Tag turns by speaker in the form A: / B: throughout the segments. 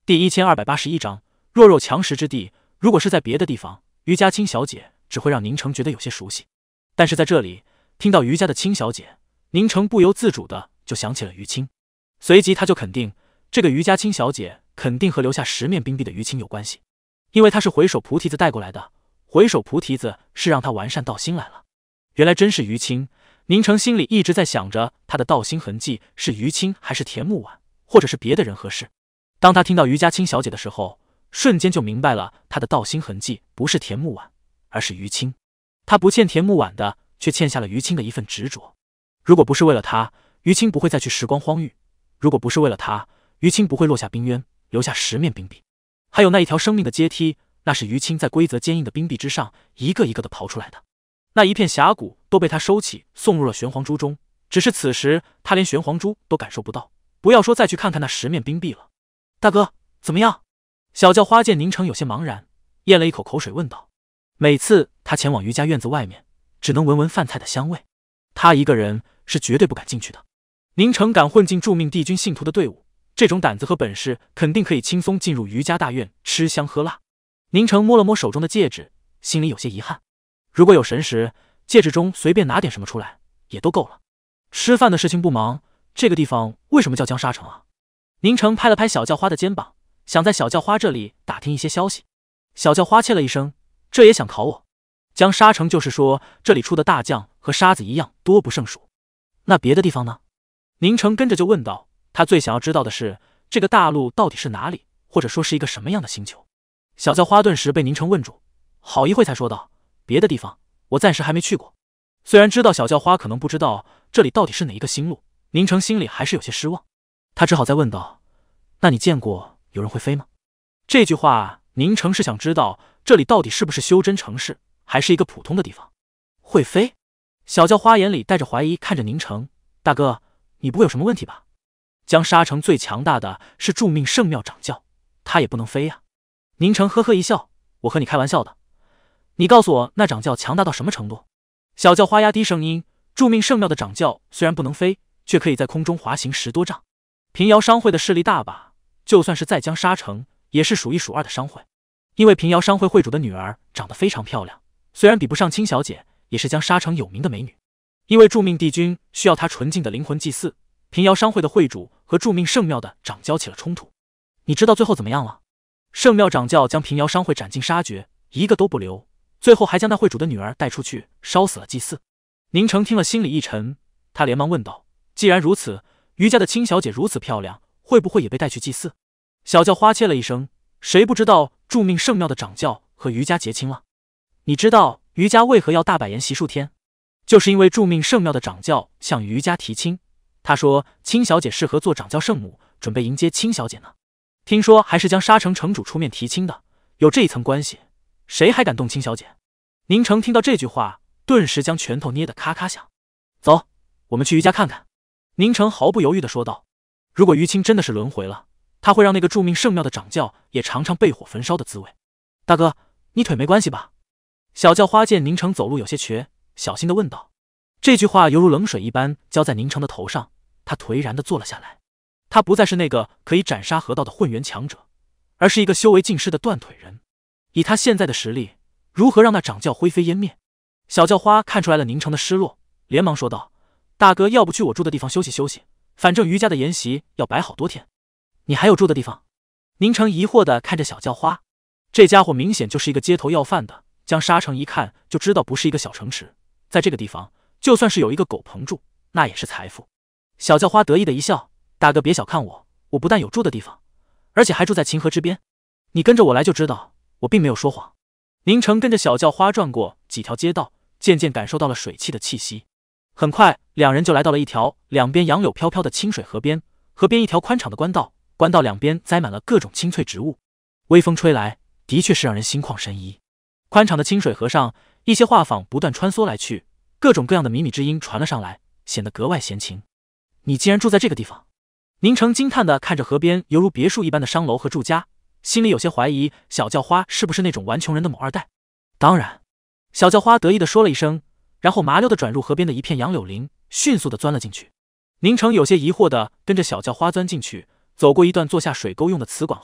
A: 第1281章，弱肉强食之地。如果是在别的地方，于家清小姐只会让宁城觉得有些熟悉，但是在这里听到于家的清小姐，宁城不由自主的就想起了于清，随即他就肯定这个于家清小姐肯定和留下10面冰壁的于清有关系，因为她是回首菩提子带过来的，回首菩提子是让他完善道心来了。原来真是于清，宁城心里一直在想着他的道心痕迹是于清还是田木婉，或者是别的人合适。当他听到于家清小姐的时候，瞬间就明白了他的道心痕迹不是田木婉，而是于清。他不欠田木婉的，却欠下了于清的一份执着。如果不是为了他，于清不会再去时光荒域；如果不是为了他，于清不会落下冰渊，留下10面冰壁。还有那一条生命的阶梯，那是于清在规则坚硬的冰壁之上一个一个的刨出来的。那一片峡谷都被他收起，送入了玄黄珠中。只是此时他连玄黄珠都感受不到，不要说再去看看那10面冰壁了。大哥，怎么样？小叫花见宁城有些茫然，咽了一口口水问道。每次他前往于家院子外面，只能闻闻饭菜的香味，他一个人是绝对不敢进去的。宁城敢混进助命帝君信徒的队伍，这种胆子和本事肯定可以轻松进入于家大院吃香喝辣。宁城摸了摸手中的戒指，心里有些遗憾，如果有神识，戒指中随便拿点什么出来也都够了。吃饭的事情不忙，这个地方为什么叫江沙城啊？宁城拍了拍小叫花的肩膀，想在小叫花这里打听一些消息。小叫花切了一声，这也想考我？江沙城就是说这里出的大将和沙子一样多不胜数，那别的地方呢？宁城跟着就问道，他最想要知道的是这个大陆到底是哪里，或者说是一个什么样的星球。小叫花顿时被宁城问住，好一会才说道，别的地方我暂时还没去过。虽然知道小叫花可能不知道这里到底是哪一个星路，宁城心里还是有些失望。他只好再问道，那你见过有人会飞吗？这句话宁城是想知道这里到底是不是修真城市，还是一个普通的地方。会飞？小叫花眼里带着怀疑看着宁城，大哥，你不会有什么问题吧？江沙城最强大的是助命圣庙掌教，他也不能飞呀。宁城呵呵一笑，我和你开玩笑的。你告诉我那掌教强大到什么程度？小叫花压低声音，助命圣庙的掌教虽然不能飞，却可以在空中滑行10多丈。平遥商会的势力大把，就算是在江沙城也是数1数2的商会。因为平遥商会会主的女儿长得非常漂亮，虽然比不上青小姐，也是江沙城有名的美女。因为助命帝君需要她纯净的灵魂祭祀，平遥商会的会主和助命圣庙的掌教起了冲突。你知道最后怎么样了？圣庙掌教将平遥商会斩尽杀绝，一个都不留，最后还将那会主的女儿带出去烧死了祭祀。宁城听了心里一沉，他连忙问道，既然如此，于家的青小姐如此漂亮，会不会也被带去祭祀？小叫花切了一声，谁不知道助命圣庙的掌教和于家结亲了？你知道于家为何要大摆筵席数天？就是因为助命圣庙的掌教向于家提亲，他说青小姐适合做掌教圣母，准备迎接青小姐呢。听说还是将沙城城主出面提亲的，有这一层关系，谁还敢动青小姐？宁城听到这句话，顿时将拳头捏得咔咔响。走，我们去于家看看。宁城毫不犹豫地说道。如果于清真的是轮回了，他会让那个助命圣庙的掌教也尝尝被火焚烧的滋味。大哥，你腿没关系吧？小叫花见宁城走路有些瘸，小心地问道。这句话犹如冷水一般浇在宁城的头上，他颓然地坐了下来。他不再是那个可以斩杀河道的混元强者，而是一个修为尽失的断腿人。以他现在的实力，如何让那掌教灰飞烟灭？小叫花看出来了宁城的失落，连忙说道，大哥要不去我住的地方休息休息，反正于家的筵席要摆好多天。你还有住的地方？宁城疑惑地看着小叫花，这家伙明显就是一个街头要饭的，将沙城一看就知道不是一个小城池，在这个地方就算是有一个狗棚住，那也是财富。小叫花得意的一笑，大哥别小看我，我不但有住的地方，而且还住在秦河之边，你跟着我来就知道我并没有说谎。宁城跟着小叫花转过几条街道，渐渐感受到了水汽的气息。很快两人就来到了一条两边杨柳飘飘的清水河边，河边一条宽敞的官道，官道两边栽满了各种青翠植物，微风吹来，的确是让人心旷神怡。宽敞的清水河上，一些画舫不断穿梭来去，各种各样的靡靡之音传了上来，显得格外闲情。你竟然住在这个地方？宁城惊叹地看着河边犹如别墅一般的商楼和住家，心里有些怀疑小叫花是不是那种玩穷人的某二代。当然，小叫花得意地说了一声，然后麻溜地转入河边的一片杨柳林，迅速地钻了进去。宁城有些疑惑地跟着小叫花钻进去，走过一段坐下水沟用的瓷管后，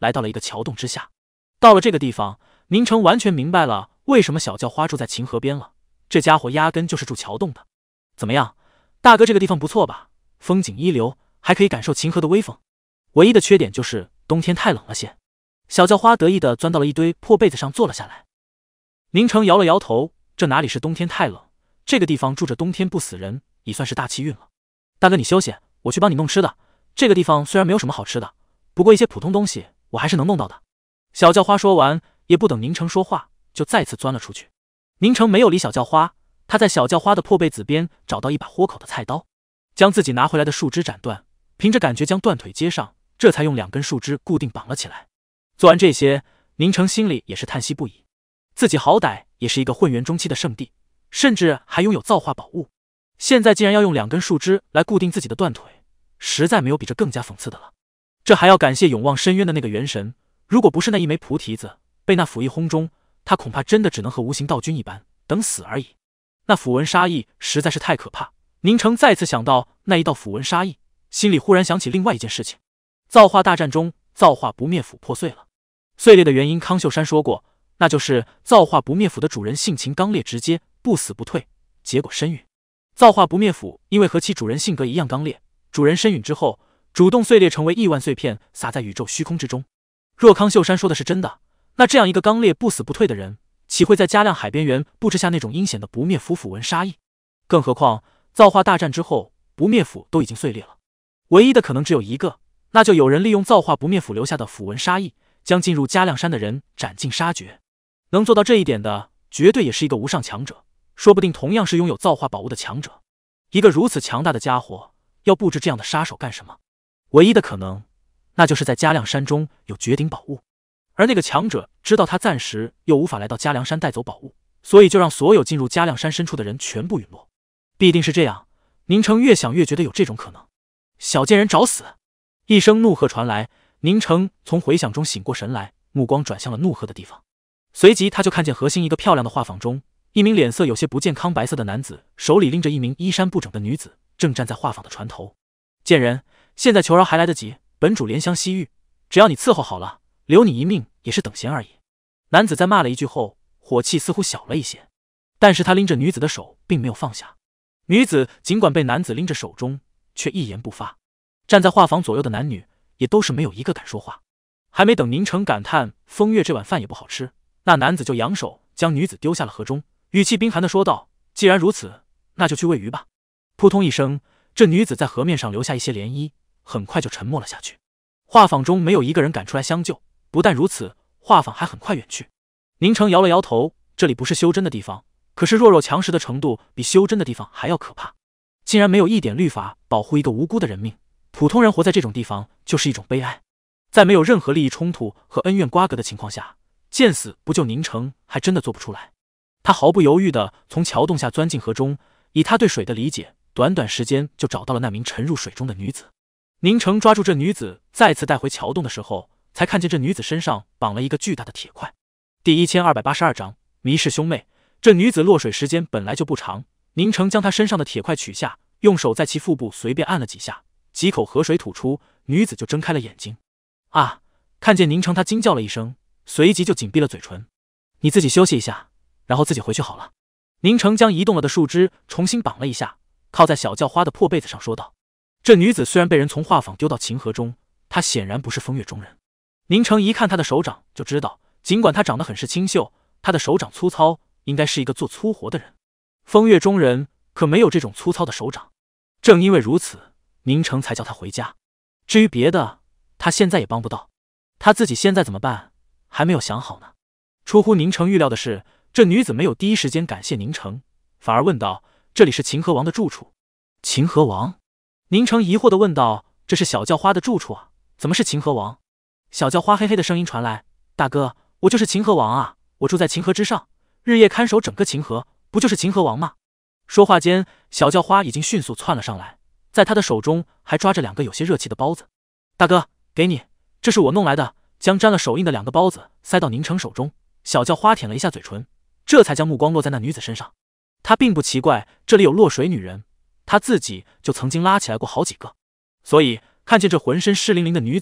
A: 来到了一个桥洞之下。到了这个地方，宁城完全明白了为什么小叫花住在秦河边了，这家伙压根就是住桥洞的。怎么样，大哥，这个地方不错吧？风景一流，还可以感受秦河的威风。唯一的缺点就是冬天太冷了些。小叫花得意地钻到了一堆破被子上坐了下来。宁城摇了摇头，这哪里是冬天太冷，这个地方住着冬天不死人，已算是大气运了。大哥你休息，我去帮你弄吃的。这个地方虽然没有什么好吃的，不过一些普通东西我还是能弄到的。小叫花说完，也不等宁城说话，就再次钻了出去。宁城没有理小叫花，他在小叫花的破被子边找到一把豁口的菜刀，将自己拿回来的树枝斩断，凭着感觉将断腿接上，这才用2根树枝固定绑了起来。做完这些，宁城心里也是叹息不已，自己好歹也是一个混元中期的圣地，甚至还拥有造化宝物，现在竟然要用2根树枝来固定自己的断腿，实在没有比这更加讽刺的了。这还要感谢永望深渊的那个元神，如果不是那一枚菩提子被那斧一轰中，他恐怕真的只能和无形道君一般等死而已。那符文杀意实在是太可怕，宁城再次想到那一道符文杀意，心里忽然想起另外一件事情。造化大战中，造化不灭斧破碎了，碎裂的原因康秀山说过，那就是造化不灭斧的主人性情刚烈直接，不死不退，结果身陨。造化不灭斧因为和其主人性格一样刚烈，主人身陨之后主动碎裂成为亿万碎片，洒在宇宙虚空之中。若康秀山说的是真的，那这样一个刚烈不死不退的人，岂会在嘉亮海边缘布置下那种阴险的不灭斧符文杀意？更何况造化大战之后，不灭斧都已经碎裂了，唯一的可能只有一个，那就有人利用造化不灭斧留下的符文杀意，将进入嘉亮山的人斩尽杀绝。能做到这一点的，绝对也是一个无上强者，说不定同样是拥有造化宝物的强者。一个如此强大的家伙，要布置这样的杀手干什么？唯一的可能，那就是在嘉亮山中有绝顶宝物，而那个强者知道他暂时又无法来到嘉亮山带走宝物，所以就让所有进入嘉亮山深处的人全部陨落。必定是这样，宁城越想越觉得有这种可能。小贱人找死！一声怒喝传来，宁城从回响中醒过神来，目光转向了怒喝的地方。随即他就看见河心一个漂亮的画舫中，一名脸色有些不健康白色的男子，手里拎着一名衣衫不整的女子，正站在画舫的船头。贱人，现在求饶还来得及，本主怜香惜玉，只要你伺候好了，留你一命也是等闲而已。男子在骂了一句后，火气似乎小了一些，但是他拎着女子的手并没有放下。女子尽管被男子拎着手中，却一言不发。站在画舫左右的男女也都是没有一个敢说话。还没等宁城感叹风月这碗饭也不好吃，那男子就扬手将女子丢下了河中，语气冰寒地说道：既然如此，那就去喂鱼吧。扑通一声，这女子在河面上留下一些涟漪，很快就沉没了下去。画舫中没有一个人敢出来相救，不但如此，画舫还很快远去。宁城摇了摇头，这里不是修真的地方，可是弱肉强食的程度比修真的地方还要可怕，竟然没有一点律法保护一个无辜的人命，普通人活在这种地方就是一种悲哀。在没有任何利益冲突和恩怨瓜葛的情况下，见死不救宁城还真的做不出来。他毫不犹豫地从桥洞下钻进河中，以他对水的理解，短短时间就找到了那名沉入水中的女子。宁城抓住这女子再次带回桥洞的时候，才看见这女子身上绑了一个巨大的铁块。第1282章迷视兄妹。这女子落水时间本来就不长，宁城将她身上的铁块取下，用手在其腹部随便按了几下，几口河水吐出，女子就睁开了眼睛。啊！看见宁城，她惊叫了一声，随即就紧闭了嘴唇。你自己休息一下，然后自己回去好了。宁城将移动了的树枝重新绑了一下，靠在小叫花的破被子上说道。这女子虽然被人从画舫丢到秦河中，她显然不是风月中人。宁城一看她的手掌就知道，尽管她长得很是清秀，她的手掌粗糙，应该是一个做粗活的人。风月中人可没有这种粗糙的手掌。正因为如此，宁城才叫他回家。至于别的，他现在也帮不到。他自己现在怎么办，还没有想好呢。出乎宁城预料的是，这女子没有第一时间感谢宁城，反而问道：这里是秦河王的住处？秦河王？宁城疑惑地问道：这是小叫花的住处啊，怎么是秦河王？小叫花嘿嘿的声音传来：大哥，我就是秦河王啊，我住在秦河之上，日夜看守整个秦河，不就是秦河王吗？说话间，小叫花已经迅速窜了上来，在他的手中还抓着2个有些热气的包子。大哥，给你，这是我弄来的。将沾了手印的2个包子塞到宁城手中，小叫花舔了一下嘴唇，这才将目光落在那女子身上。他并不奇怪这里有落水女人，他自己就曾经拉起来过好几个，所以看见这浑身湿淋淋的女子，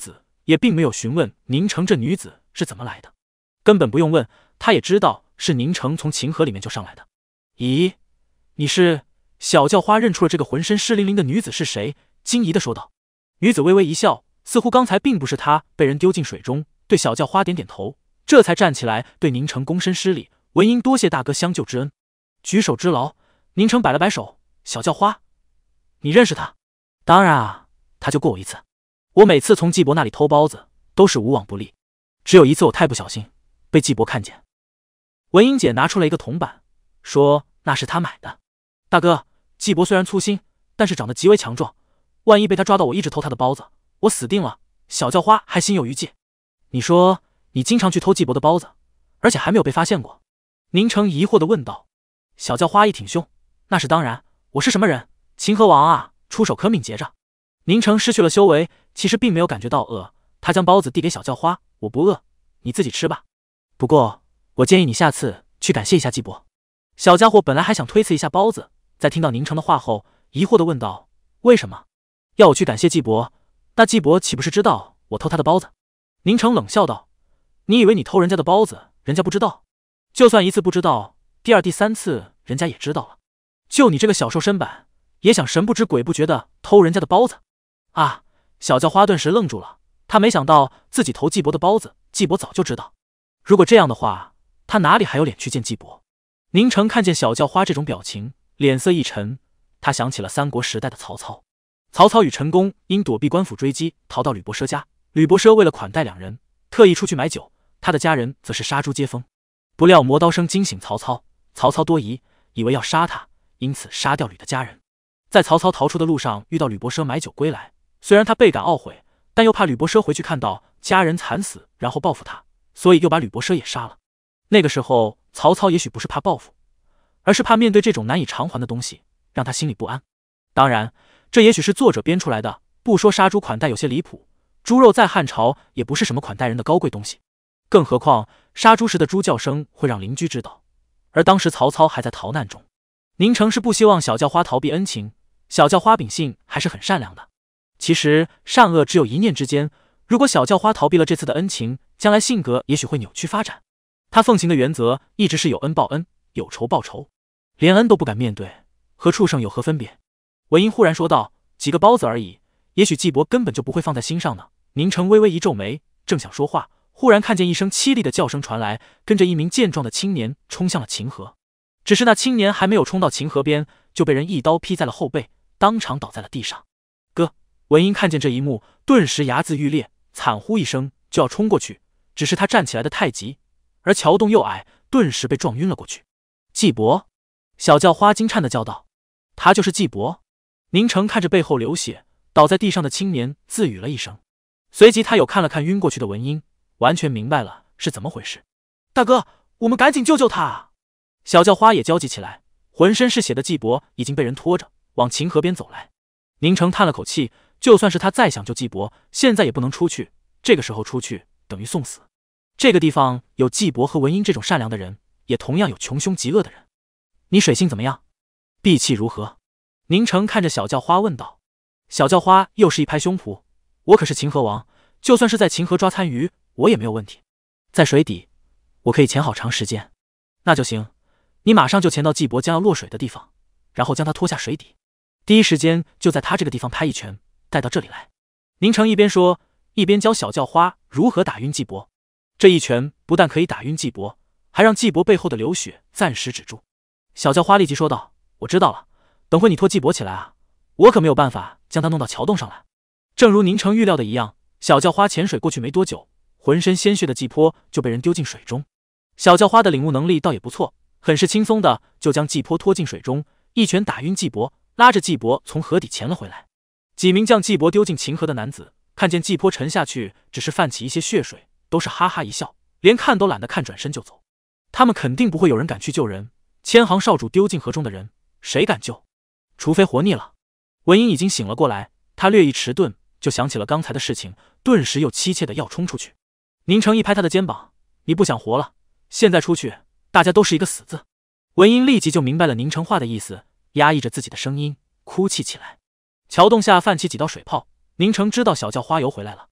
A: 也并没有询问宁城这女子是怎么来的，根本不用问，他也知道是宁城从晴河里面就上来的。咦，你是？小叫花认出了这个浑身湿淋淋的女子是谁，惊疑地说道。女子微微一笑，似乎刚才并不是她被人丢进水中，对小叫花点点头，这才站起来对宁城躬身施礼，文英多谢大哥相救之恩，举手之劳。宁城摆了摆手，小叫花，你认识他？当然啊，他就过我一次，我每次从季伯那里偷包子都是无往不利，只有一次我太不小心被季伯看见。文英姐拿出了一个铜板，说那是他买的。大哥，季伯虽然粗心，但是长得极为强壮，万一被他抓到我一直偷他的包子，我死定了。小叫花还心有余悸。你说你经常去偷季伯的包子，而且还没有被发现过？宁城疑惑地问道。小叫花一挺胸，那是当然，我是什么人？秦河王啊，出手可敏捷着。宁城失去了修为，其实并没有感觉到饿，他将包子递给小叫花，我不饿，你自己吃吧。不过我建议你下次去感谢一下季伯。小家伙本来还想推辞一下包子，在听到宁城的话后，疑惑地问道：为什么要我去感谢季伯？那季伯岂不是知道我偷他的包子？宁城冷笑道：你以为你偷人家的包子，人家不知道？就算一次不知道，第二、第三次人家也知道了。就你这个小瘦身板，也想神不知鬼不觉的偷人家的包子啊！小叫花顿时愣住了，他没想到自己偷季伯的包子，季伯早就知道。如果这样的话，他哪里还有脸去见季伯？宁城看见小叫花这种表情，脸色一沉，他想起了三国时代的曹操。曹操与陈宫因躲避官府追击，逃到吕伯奢家。吕伯奢为了款待两人，特意出去买酒，他的家人则是杀猪接风。不料磨刀声惊醒曹操，曹操多疑，以为要杀他，因此杀掉吕的家人。在曹操逃出的路上遇到吕伯奢买酒归来，虽然他倍感懊悔，但又怕吕伯奢回去看到家人惨死然后报复他，所以又把吕伯奢也杀了。那个时候曹操也许不是怕报复，而是怕面对这种难以偿还的东西让他心里不安。当然这也许是作者编出来的，不说杀猪款待有些离谱，猪肉在汉朝也不是什么款待人的高贵东西，更何况杀猪时的猪叫声会让邻居知道，而当时曹操还在逃难中。宁城是不希望小叫花逃避恩情，小叫花秉性还是很善良的。其实善恶只有一念之间，如果小叫花逃避了这次的恩情，将来性格也许会扭曲发展。他奉行的原则一直是有恩报恩，有仇报仇，连恩都不敢面对，和畜生有何分别？文英忽然说道：几个包子而已，也许季伯根本就不会放在心上呢。宁城微微一皱眉，正想说话，忽然看见一声凄厉的叫声传来，跟着一名健壮的青年冲向了晴河。只是那青年还没有冲到晴河边，就被人一刀劈在了后背，当场倒在了地上。哥！文英看见这一幕，顿时牙眦欲裂，惨呼一声就要冲过去，只是他站起来的太急，而桥洞又矮，顿时被撞晕了过去。季伯！小叫花惊颤地叫道：他就是季伯。宁城看着背后流血倒在地上的青年，自语了一声，随即他又看了看晕过去的文英，完全明白了是怎么回事。大哥，我们赶紧救救他啊！小叫花也焦急起来，浑身是血的季伯已经被人拖着往晴河边走来。宁城叹了口气，就算是他再想救季伯，现在也不能出去，这个时候出去等于送死。这个地方有季伯和文英这种善良的人，也同样有穷凶极恶的人。你水性怎么样？闭气如何？宁城看着小叫花问道。小叫花又是一拍胸脯，我可是晴河王，就算是在晴河抓参鱼，我也没有问题。在水底，我可以潜好长时间。那就行，你马上就潜到季伯将要落水的地方，然后将他拖下水底，第一时间就在他这个地方拍一拳，带到这里来。宁城一边说，一边教小叫花如何打晕季伯。这一拳不但可以打晕季伯，还让季伯背后的流血暂时止住。小叫花立即说道：我知道了，等会你拖季伯起来啊，我可没有办法将他弄到桥洞上来。正如宁城预料的一样，小叫花潜水过去没多久，浑身鲜血的季坡就被人丢进水中。小叫花的领悟能力倒也不错，很是轻松的就将季坡拖进水中，一拳打晕季伯，拉着季伯从河底潜了回来。几名将季伯丢进晴河的男子看见季坡沉下去，只是泛起一些血水，都是哈哈一笑，连看都懒得看，转身就走。他们肯定不会有人敢去救人，千行少主丢进河中的人，谁敢救？除非活腻了。文英已经醒了过来，他略一迟钝，就想起了刚才的事情，顿时又妻妾的要冲出去。宁城一拍他的肩膀：你不想活了，现在出去，大家都是一个死字。文英立即就明白了宁城话的意思，压抑着自己的声音哭泣起来。桥洞下泛起几道水泡，宁城知道小叫花游回来了。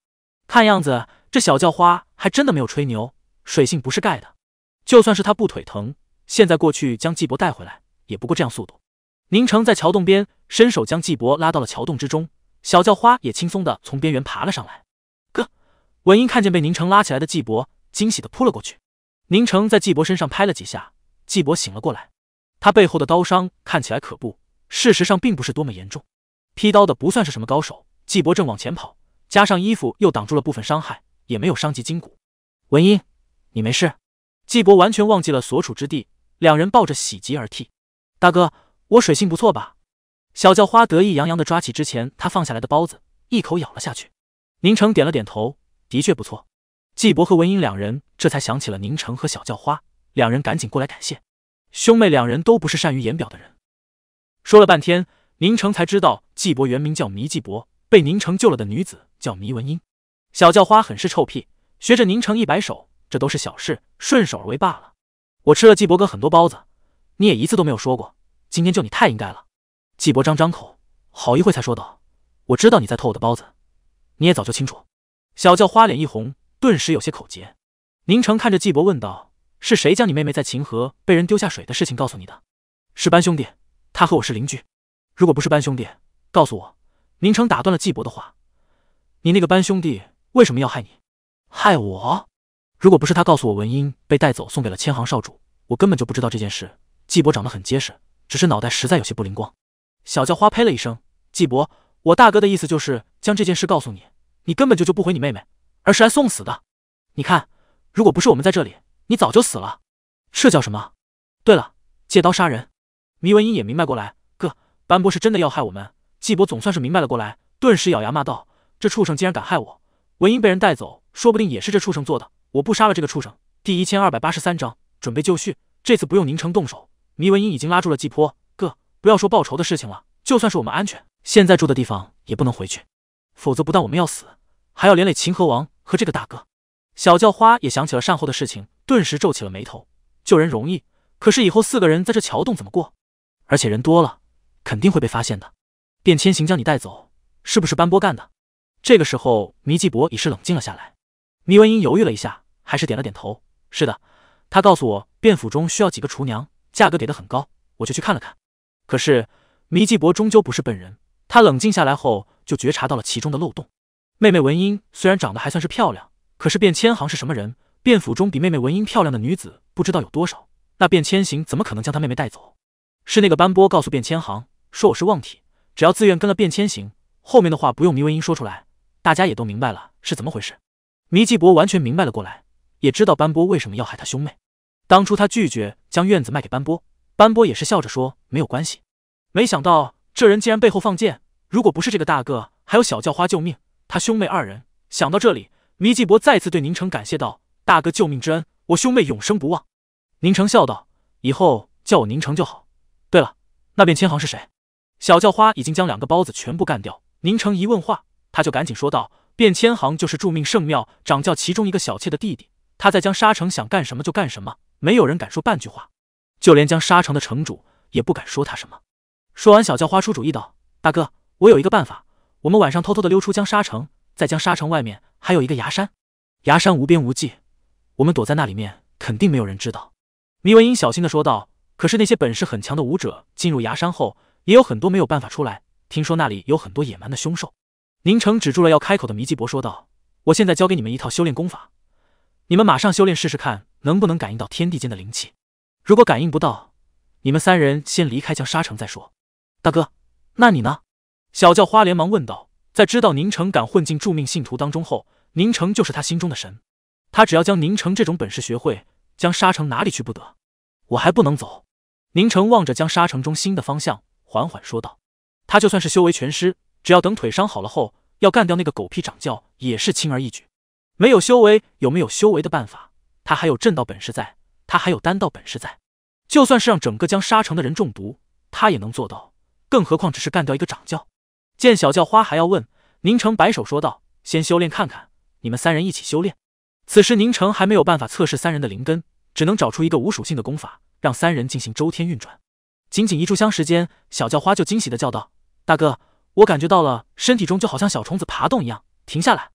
A: 看样子这小叫花还真的没有吹牛，水性不是盖的。就算是他不腿疼，现在过去将季伯带回来，也不过这样速度。宁城在桥洞边伸手将季伯拉到了桥洞之中，小叫花也轻松的从边缘爬了上来。文英看见被宁城拉起来的季伯，惊喜的扑了过去。宁城在季伯身上拍了几下，季伯醒了过来。他背后的刀伤看起来可怖，事实上并不是多么严重。劈刀的不算是什么高手，季伯正往前跑，加上衣服又挡住了部分伤害，也没有伤及筋骨。文英，你没事？季伯完全忘记了所处之地，两人抱着喜极而泣。大哥，我水性不错吧？小叫花得意洋洋地抓起之前他放下来的包子，一口咬了下去。宁城点了点头，的确不错。季伯和文英两人这才想起了宁城和小叫花，两人赶紧过来感谢。兄妹两人都不是善于言表的人。说了半天，宁城才知道季伯原名叫糜季伯，被宁城救了的女子叫糜文英。小叫花很是臭屁，学着宁城一摆手，这都是小事，顺手而为罢了。我吃了季伯哥很多包子，你也一次都没有说过，今天救你太应该了。季伯张口，好一会才说道：“我知道你在偷我的包子，你也早就清楚。”小叫花脸一红，顿时有些口结。宁城看着季伯问道：“是谁将你妹妹在秦河被人丢下水的事情告诉你的？”“是班兄弟，他和我是邻居。”“如果不是班兄弟，告诉我。”宁城打断了季伯的话：“你那个班兄弟为什么要害你？”“害我？如果不是他告诉我文英被带走送给了千行少主，我根本就不知道这件事。”季伯长得很结实，只是脑袋实在有些不灵光。小叫花呸了一声：“季伯，我大哥的意思就是将这件事告诉你，你根本就不回你妹妹，而是来送死的。你看，如果不是我们在这里，你早就死了。这叫什么？对了，借刀杀人。”糜文英也明白过来，哥，班波是真的要害我们。季伯总算是明白了过来，顿时咬牙骂道：“这畜生竟然敢害我！文英被人带走，说不定也是这畜生做的。我不杀了这个畜生。”第1283章准备就绪。这次不用宁城动手，糜文英已经拉住了季坡。哥，不要说报仇的事情了，就算是我们安全，现在住的地方也不能回去，否则不但我们要死，还要连累秦河王和这个大哥。小叫花也想起了善后的事情，顿时皱起了眉头。救人容易，可是以后4个人在这桥洞怎么过？而且人多了，肯定会被发现的。卞千行将你带走，是不是班波干的？这个时候，糜季伯已是冷静了下来。糜文英犹豫了一下，还是点了点头：“是的，他告诉我卞府中需要几个厨娘，价格给得很高，我就去看了看。”可是糜季伯终究不是笨人，他冷静下来后就觉察到了其中的漏洞。妹妹文英虽然长得还算是漂亮，可是卞千行是什么人？卞府中比妹妹文英漂亮的女子不知道有多少，那卞千行怎么可能将她妹妹带走？是那个班波告诉卞千行说我是旺体，只要自愿跟了卞千行，后面的话不用糜文英说出来，大家也都明白了是怎么回事。糜季伯完全明白了过来，也知道班波为什么要害他兄妹。当初他拒绝将院子卖给班波，班波也是笑着说没有关系。没想到这人竟然背后放箭，如果不是这个大哥，还有小叫花救命，他兄妹2人。想到这里，糜季伯再次对宁城感谢道：“大哥救命之恩，我兄妹永生不忘。”宁城笑道：“以后叫我宁城就好。对了，那卞千行是谁？”小叫花已经将2个包子全部干掉，宁城一问话，他就赶紧说道：“卞千行就是助命圣庙掌教其中一个小妾的弟弟，他在江沙城想干什么就干什么，没有人敢说半句话，就连江沙城的城主也不敢说他什么。”说完，小叫花出主意道：“大哥，我有一个办法，我们晚上偷偷的溜出江沙城，在江沙城外面还有一个崖山，崖山无边无际，我们躲在那里面，肯定没有人知道。”糜文英小心的说道：“可是那些本事很强的武者进入崖山后，也有很多没有办法出来，听说那里有很多野蛮的凶兽。”宁城止住了要开口的糜季伯说道：“我现在教给你们一套修炼功法，你们马上修炼试试看，能不能感应到天地间的灵气。如果感应不到，你们3人先离开江沙城再说。”“大哥，那你呢？”小叫花连忙问道。在知道宁城敢混进助命信徒当中后，宁城就是他心中的神，他只要将宁城这种本事学会，江沙城哪里去不得？我还不能走。宁城望着江沙城中心的方向，缓缓说道：“他就算是修为全失，只要等腿伤好了后，要干掉那个狗屁掌教也是轻而易举。没有修为，有没有修为的办法？他还有正道本事在，他还有丹道本事在。就算是让整个江沙城的人中毒，他也能做到，更何况只是干掉一个掌教。”见小叫花还要问，宁城摆手说道：“先修炼看看，你们3人一起修炼。”此时宁城还没有办法测试3人的灵根，只能找出一个无属性的功法，让3人进行周天运转。仅仅1炷香时间，小叫花就惊喜的叫道：“大哥，我感觉到了，身体中就好像小虫子爬动一样，停下来。”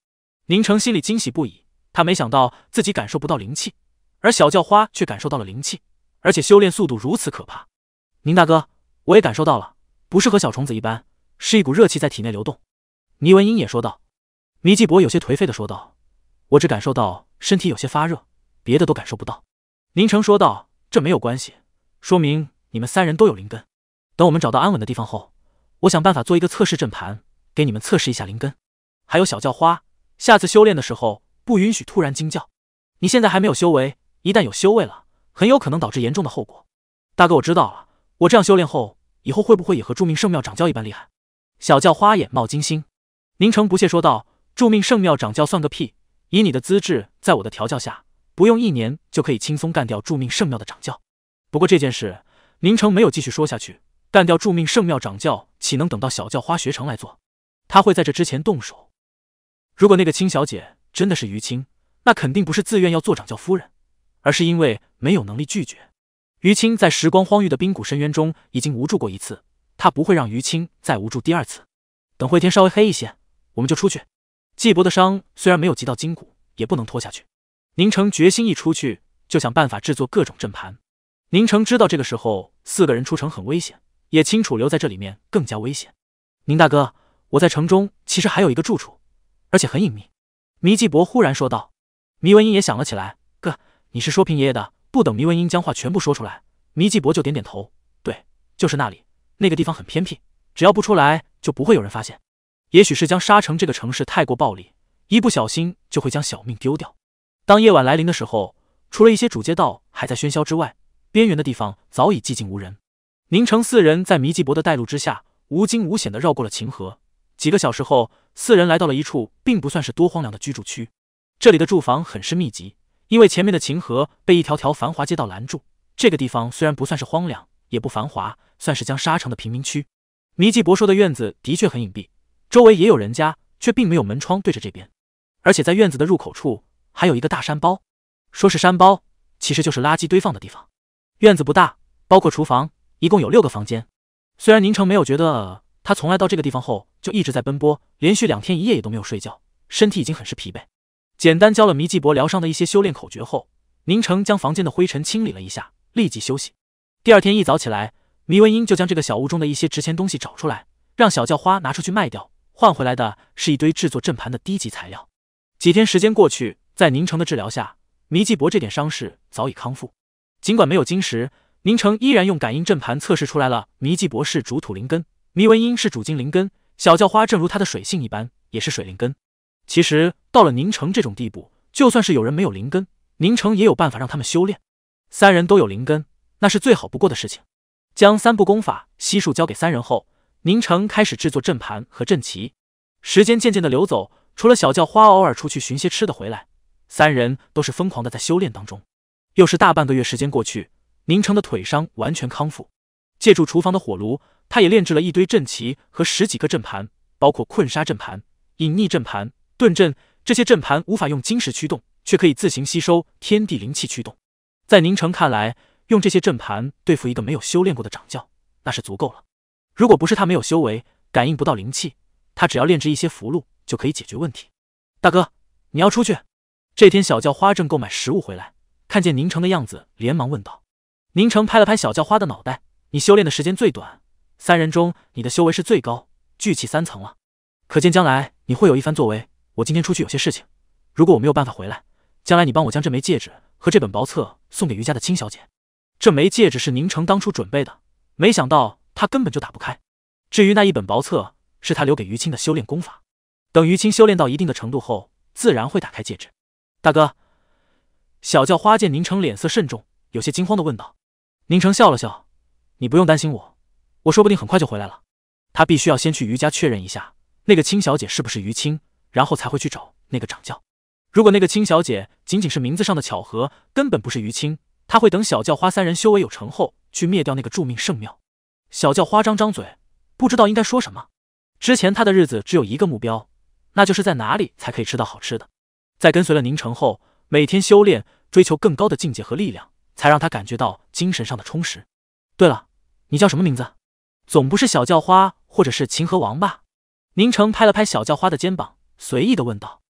A: 宁城心里惊喜不已，他没想到自己感受不到灵气，而小叫花却感受到了灵气，而且修炼速度如此可怕。宁大哥，我也感受到了，不是和小虫子一般，是一股热气在体内流动。倪文英也说道。糜继伯有些颓废地说道，我只感受到身体有些发热，别的都感受不到。宁城说道，这没有关系，说明你们三人都有灵根。等我们找到安稳的地方后，我想办法做一个测试阵盘，给你们测试一下灵根。还有小叫花，下次修炼的时候不允许突然惊叫，你现在还没有修为，一旦有修为了，很有可能导致严重的后果。大哥，我知道了，我这样修炼后，以后会不会也和著命圣庙掌教一般厉害？小叫花也冒金星。宁城不屑说道，著命圣庙掌教算个屁，以你的资质，在我的调教下，不用1年就可以轻松干掉著命圣庙的掌教。不过这件事，宁城没有继续说下去，干掉著命圣庙掌教，岂能等到小叫花学成来做？他会在这之前动手。如果那个青小姐真的是于青，那肯定不是自愿要做掌教夫人，而是因为没有能力拒绝。于青在时光荒域的冰谷深渊中已经无助过一次，他不会让于青再无助第2次。等会天稍微黑一些，我们就出去。季伯的伤虽然没有击到筋骨，也不能拖下去。宁城决心一出去就想办法制作各种阵盘。宁城知道这个时候4个人出城很危险，也清楚留在这里面更加危险。宁大哥，我在城中其实还有一个住处，而且很隐秘。糜继伯忽然说道。糜文英也想了起来，哥，你是说平爷爷的？不等糜文英将话全部说出来，糜继伯就点点头，对，就是那里，那个地方很偏僻，只要不出来就不会有人发现。也许是将沙城这个城市太过暴力，一不小心就会将小命丢掉。当夜晚来临的时候，除了一些主街道还在喧嚣之外，边缘的地方早已寂静无人。宁城4人在糜继伯的带路之下，无惊无险地绕过了秦河。几个小时后，4人来到了一处并不算是多荒凉的居住区。这里的住房很是密集，因为前面的秦河被一条条繁华街道拦住。这个地方虽然不算是荒凉，也不繁华，算是将沙城的贫民区。糜继伯说的院子的确很隐蔽，周围也有人家，却并没有门窗对着这边。而且在院子的入口处还有一个大山包，说是山包，其实就是垃圾堆放的地方。院子不大，包括厨房，一共有6个房间。虽然宁城没有觉得，他从来到这个地方后就一直在奔波，连续2天1夜也都没有睡觉，身体已经很是疲惫。简单教了糜继伯疗伤的一些修炼口诀后，宁城将房间的灰尘清理了一下，立即休息。第2天一早起来，糜文英就将这个小屋中的一些值钱东西找出来，让小叫花拿出去卖掉，换回来的是一堆制作阵盘的低级材料。几天时间过去，在宁城的治疗下，糜继伯这点伤势早已康复。尽管没有晶石，宁城依然用感应阵盘测试出来了糜继伯是主土灵根，糜文英是主金灵根，小叫花正如他的水性一般，也是水灵根。其实到了宁城这种地步，就算是有人没有灵根，宁城也有办法让他们修炼。3人都有灵根，那是最好不过的事情。将3部功法悉数交给3人后，宁城开始制作阵盘和阵旗。时间渐渐的流走，除了小叫花偶尔出去寻些吃的回来，3人都是疯狂的在修炼当中。又是大半个月时间过去，宁城的腿伤完全康复。借助厨房的火炉，他也炼制了一堆阵旗和10几个阵盘，包括困杀阵盘、隐匿阵盘、遁阵。这些阵盘无法用晶石驱动，却可以自行吸收天地灵气驱动。在宁城看来，用这些阵盘对付一个没有修炼过的掌教，那是足够了。如果不是他没有修为，感应不到灵气，他只要炼制一些符箓就可以解决问题。大哥，你要出去？这天小叫花正购买食物回来，看见宁城的样子，连忙问道。宁城拍了拍小叫花的脑袋，你修炼的时间最短，3人中你的修为是最高，聚气3层了，可见将来你会有一番作为。我今天出去有些事情，如果我没有办法回来，将来你帮我将这枚戒指和这本薄册送给于家的青小姐。这枚戒指是宁城当初准备的，没想到他根本就打不开。至于那一本薄册，是他留给于青的修炼功法，等于青修炼到一定的程度后，自然会打开戒指。大哥，小叫花见宁城脸色慎重，有些惊慌地问道。宁城笑了笑，你不用担心我，我说不定很快就回来了。他必须要先去于家确认一下那个青小姐是不是于青，然后才会去找那个掌教。如果那个青小姐仅仅是名字上的巧合，根本不是于青，他会等小叫花3人修为有成后去灭掉那个著命圣庙。小叫花张张嘴，不知道应该说什么。之前他的日子只有一个目标，那就是在哪里才可以吃到好吃的。在跟随了宁城后，每天修炼，追求更高的境界和力量，才让他感觉到精神上的充实。对了，你叫什么名字？总不是小叫花或者是秦河王吧？宁城拍了拍小叫花的肩膀，随意地问道。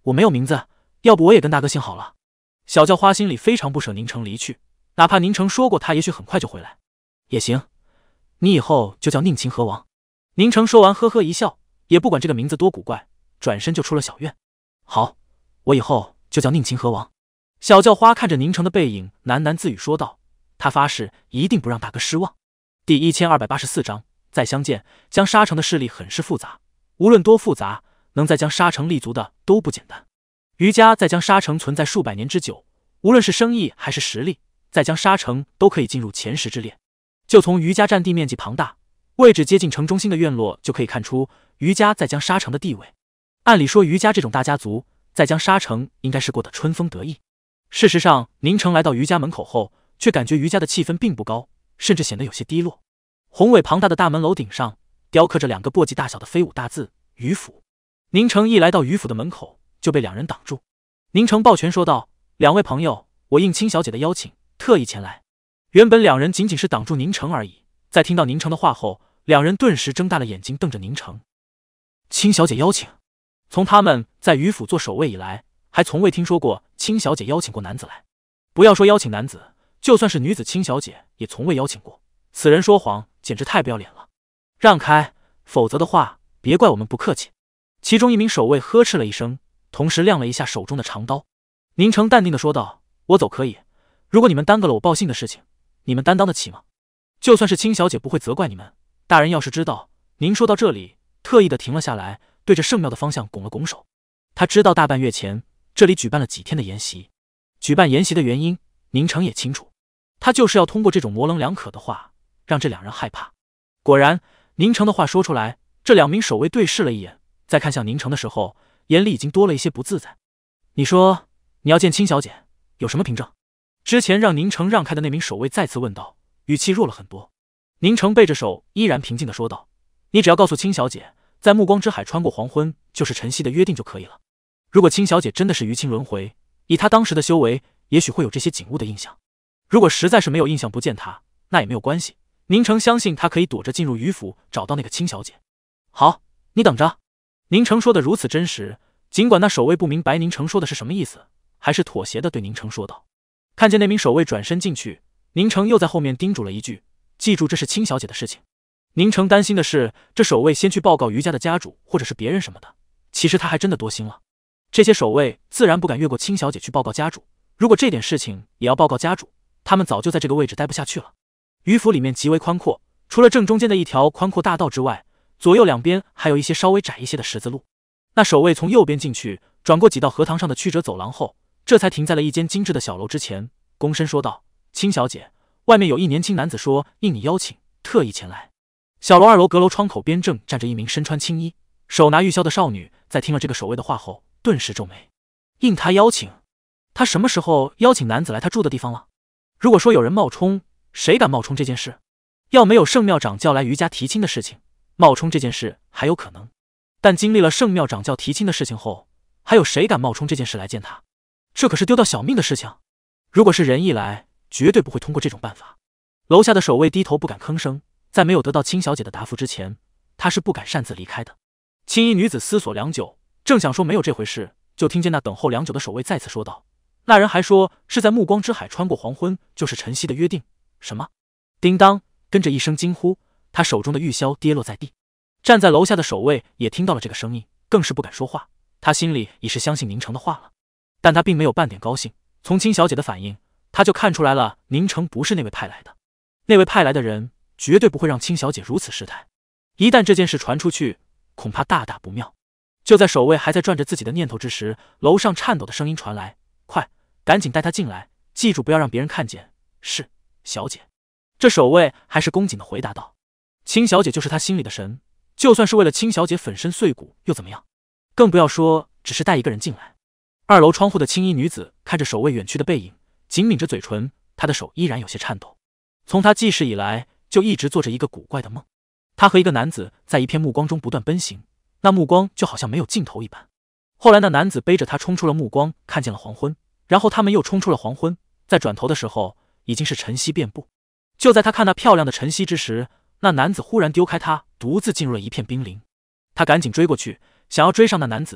A: 我没有名字，要不我也跟大哥姓好了。小叫花心里非常不舍宁城离去，哪怕宁城说过他也许很快就回来。也行，你以后就叫宁秦河王。宁城说完呵呵一笑，也不管这个名字多古怪，转身就出了小院。好，我以后就叫宁秦河王。小叫花看着宁城的背影，喃喃自语说道：“他发誓一定不让大哥失望。”第1284章再相见。江沙城的势力很是复杂，无论多复杂，能在江沙城立足的都不简单。余家在江沙城存在数百年之久，无论是生意还是实力，在江沙城都可以进入前10之列。就从余家占地面积庞大、位置接近城中心的院落就可以看出余家在江沙城的地位。按理说，余家这种大家族在江沙城应该是过得春风得意。事实上，宁城来到余家门口后，却感觉余家的气氛并不高，甚至显得有些低落。宏伟庞大的大门楼顶上雕刻着2个簸箕大小的飞舞大字“余府”。宁城一来到余府的门口，就被2人挡住。宁城抱拳说道：“2位朋友，我应青小姐的邀请，特意前来。”原本2人仅仅是挡住宁城而已，在听到宁城的话后，2人顿时睁大了眼睛瞪着宁城。青小姐邀请？从他们在余府做守卫以来，还从未听说过青小姐邀请过男子来。不要说邀请男子，就算是女子青小姐也从未邀请过。此人说谎，简直太不要脸了！让开，否则的话，别怪我们不客气。其中一名守卫呵斥了一声，同时亮了一下手中的长刀。宁城淡定地说道：“我走可以，如果你们耽搁了我报信的事情，你们担当得起吗？就算是青小姐不会责怪你们，大人要是知道……”您说到这里，特意的停了下来，对着圣庙的方向拱了拱手。他知道大半月前这里举办了几天的研习，举办研习的原因，宁城也清楚，他就是要通过这种模棱两可的话，让这2人害怕。果然，宁城的话说出来，这2名守卫对视了一眼，在看向宁城的时候，眼里已经多了一些不自在。你说你要见青小姐，有什么凭证？之前让宁城让开的那名守卫再次问道，语气弱了很多。宁城背着手，依然平静地说道：“你只要告诉青小姐，在暮光之海穿过黄昏就是晨曦的约定就可以了。如果青小姐真的是余青轮回，以她当时的修为，也许会有这些景物的印象。如果实在是没有印象不见她，那也没有关系。宁城相信她可以躲着进入余府，找到那个青小姐。好，你等着。”宁城说的如此真实，尽管那守卫不明白宁城说的是什么意思，还是妥协的对宁城说道。看见那名守卫转身进去，宁城又在后面叮嘱了一句：“记住，这是青小姐的事情。”宁城担心的是，这守卫先去报告余家的家主或者是别人什么的。其实他还真的多心了，这些守卫自然不敢越过青小姐去报告家主。如果这点事情也要报告家主，他们早就在这个位置待不下去了。余府里面极为宽阔，除了正中间的一条宽阔大道之外，左右两边还有一些稍微窄一些的十字路。那守卫从右边进去，转过几道荷塘上的曲折走廊后，这才停在了一间精致的小楼之前，躬身说道：“青小姐，外面有一年轻男子说应你邀请，特意前来。”小楼2楼阁楼窗口边正站着一名身穿青衣、手拿玉箫的少女，在听了这个守卫的话后，顿时皱眉。应他邀请？他什么时候邀请男子来他住的地方了？如果说有人冒充，谁敢冒充这件事？要没有圣庙掌教来余家提亲的事情，冒充这件事还有可能。但经历了圣庙掌教提亲的事情后，还有谁敢冒充这件事来见他？这可是丢掉小命的事情。如果是人一来，绝对不会通过这种办法。楼下的守卫低头不敢吭声，在没有得到青小姐的答复之前，他是不敢擅自离开的。青衣女子思索良久，正想说没有这回事，就听见那等候良久的守卫再次说道：“那人还说是在暮光之海穿过黄昏就是晨曦的约定。”什么？叮当，跟着一声惊呼，他手中的玉箫跌落在地。站在楼下的守卫也听到了这个声音，更是不敢说话。他心里已是相信宁城的话了，但他并没有半点高兴。从青小姐的反应，他就看出来了，宁城不是那位派来的。那位派来的人绝对不会让青小姐如此失态。一旦这件事传出去，恐怕大大不妙。就在守卫还在转着自己的念头之时，楼上颤抖的声音传来：“快，赶紧带他进来，记住不要让别人看见。”“是，小姐。”这守卫还是恭谨的回答道。青小姐就是他心里的神，就算是为了青小姐粉身碎骨又怎么样？更不要说只是带一个人进来。2楼窗户的青衣女子看着守卫远去的背影，紧抿着嘴唇，她的手依然有些颤抖。从她记事以来，就一直做着一个古怪的梦。她和一个男子在一片目光中不断奔行，那目光就好像没有尽头一般。后来那男子背着她冲出了目光，看见了黄昏，然后他们又冲出了黄昏，在转头的时候已经是晨曦遍布。就在他看那漂亮的晨曦之时，那男子忽然丢开他，独自进入了一片冰凌。他赶紧追过去，想要追上那男子，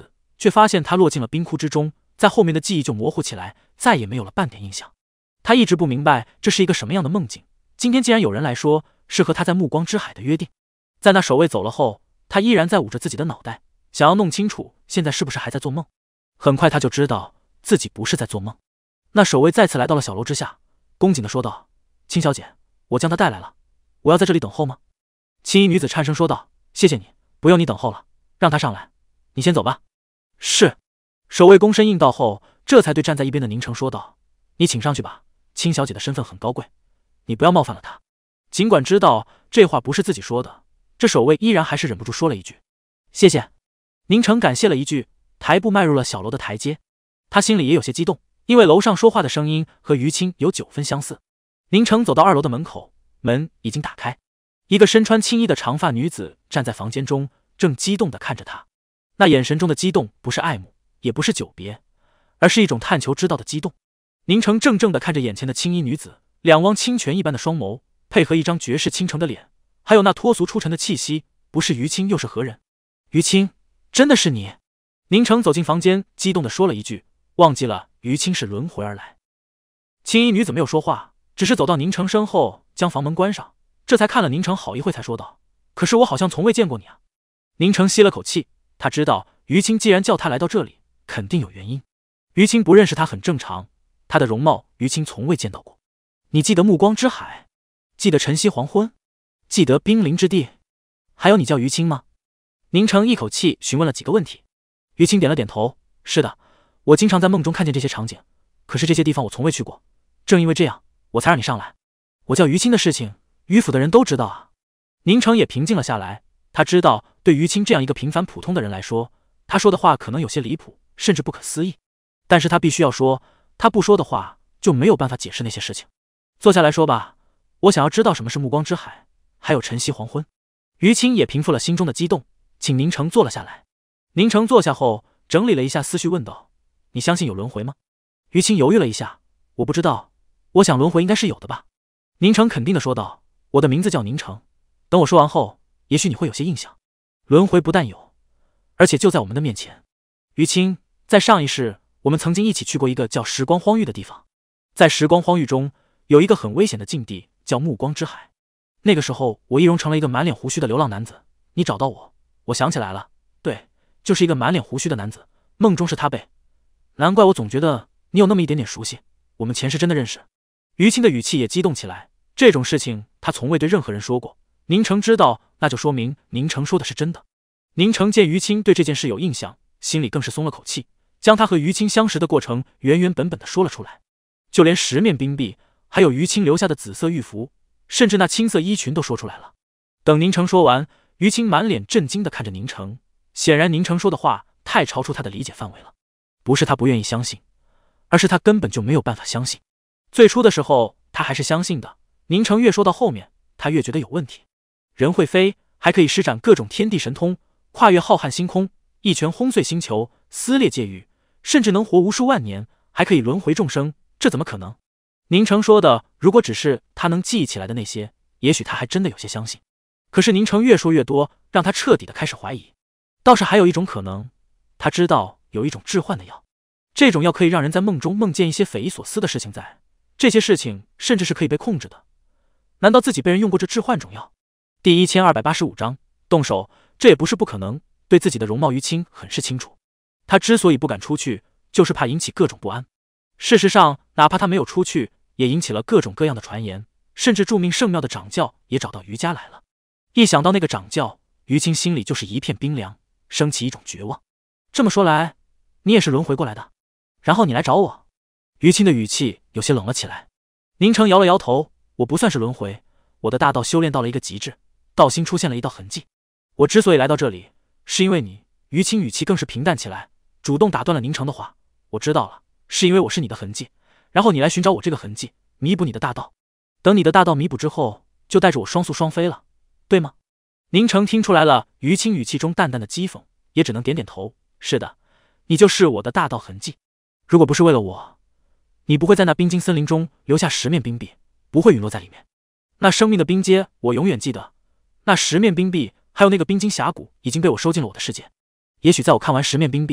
A: 却发现他落进了冰窟之中，在后面的记忆就模糊起来，再也没有了半点印象。他一直不明白这是一个什么样的梦境，今天竟然有人来说是和他在暮光之海的约定。在那守卫走了后，他依然在捂着自己的脑袋，想要弄清楚现在是不是还在做梦。很快他就知道自己不是在做梦。那守卫再次来到了小楼之下，恭谨地说道：“青小姐，我将她带来了，我要在这里等候吗？”青衣女子颤声说道：“谢谢你，不用你等候了，让她上来，你先走吧。”是。守卫躬身应道后，这才对站在一边的宁城说道：“你请上去吧，青小姐的身份很高贵，你不要冒犯了她。”尽管知道这话不是自己说的，这守卫依然还是忍不住说了一句：“谢谢。”宁城感谢了一句，抬步迈入了小楼的台阶。他心里也有些激动，因为楼上说话的声音和于青有9分相似。宁城走到2楼的门口，门已经打开，一个身穿青衣的长发女子站在房间中，正激动地看着他。那眼神中的激动不是爱慕，也不是久别，而是一种探求知道的激动。宁城怔怔地看着眼前的青衣女子，两汪清泉一般的双眸，配合一张绝世倾城的脸，还有那脱俗出尘的气息，不是于青又是何人？于青，真的是你？宁城走进房间，激动地说了一句，忘记了于青是轮回而来。青衣女子没有说话，只是走到宁城身后，将房门关上，这才看了宁城好一会，才说道：“可是我好像从未见过你啊。”宁城吸了口气，他知道于青既然叫他来到这里，肯定有原因。于青不认识他很正常，他的容貌于青从未见到过。你记得暮光之海，记得晨曦黄昏，记得冰凌之地，还有你叫于青吗？宁城一口气询问了几个问题。于青点了点头，是的，我经常在梦中看见这些场景，可是这些地方我从未去过，正因为这样，我才让你上来。我叫于青的事情，于府的人都知道啊。宁城也平静了下来，他知道对于青这样一个平凡普通的人来说，他说的话可能有些离谱，甚至不可思议，但是他必须要说，他不说的话就没有办法解释那些事情。坐下来说吧，我想要知道什么是暮光之海，还有晨曦黄昏。于青也平复了心中的激动，请宁城坐了下来。宁城坐下后，整理了一下思绪，问道：“你相信有轮回吗？”于青犹豫了一下，我不知道，我想轮回应该是有的吧。宁城肯定地说道：“我的名字叫宁城，等我说完后，也许你会有些印象。轮回不但有，而且就在我们的面前。于青，在上一世，我们曾经一起去过一个叫时光荒域的地方，在时光荒域中，有一个很危险的境地，叫暮光之海。那个时候，我易容成了一个满脸胡须的流浪男子，你找到我，我想起来了，对，就是一个满脸胡须的男子，梦中是他呗。难怪我总觉得你有那么一点点熟悉，我们前世真的认识。”于青的语气也激动起来，这种事情他从未对任何人说过。宁城知道，那就说明宁城说的是真的。宁城见于青对这件事有印象，心里更是松了口气，将他和于青相识的过程原原本本的说了出来，就连10面冰壁，还有于青留下的紫色玉符，甚至那青色衣裙都说出来了。等宁城说完，于青满脸震惊地看着宁城，显然宁城说的话太超出他的理解范围了，不是他不愿意相信，而是他根本就没有办法相信。最初的时候他还是相信的，宁城越说到后面，他越觉得有问题。人会飞，还可以施展各种天地神通，跨越浩瀚星空，一拳轰碎星球，撕裂界域，甚至能活无数万年，还可以轮回众生，这怎么可能？宁城说的，如果只是他能记忆起来的那些，也许他还真的有些相信。可是宁城越说越多，让他彻底的开始怀疑。倒是还有一种可能，他知道有一种致幻的药，这种药可以让人在梦中梦见一些匪夷所思的事情在，这些事情甚至是可以被控制的。难道自己被人用过这致幻种药？第1285章动手，这也不是不可能。对自己的容貌于青很是清楚，他之所以不敢出去，就是怕引起各种不安。事实上，哪怕他没有出去，也引起了各种各样的传言，甚至著名圣庙的掌教也找到于家来了。一想到那个掌教，于青心里就是一片冰凉，升起一种绝望。这么说来，你也是轮回过来的，然后你来找我？于青的语气有些冷了起来。宁城摇了摇头，我不算是轮回，我的大道修炼到了一个极致，道心出现了一道痕迹。我之所以来到这里，是因为你。于青语气更是平淡起来，主动打断了宁城的话。我知道了，是因为我是你的痕迹，然后你来寻找我这个痕迹，弥补你的大道。等你的大道弥补之后，就带着我双宿双飞了，对吗？宁城听出来了于青语气中淡淡的讥讽，也只能点点头。是的，你就是我的大道痕迹。如果不是为了我，你不会在那冰晶森林中留下10面冰壁，不会陨落在里面。那生命的冰阶我永远记得，那10面冰壁还有那个冰晶峡谷已经被我收进了我的世界。也许在我看完10面冰壁，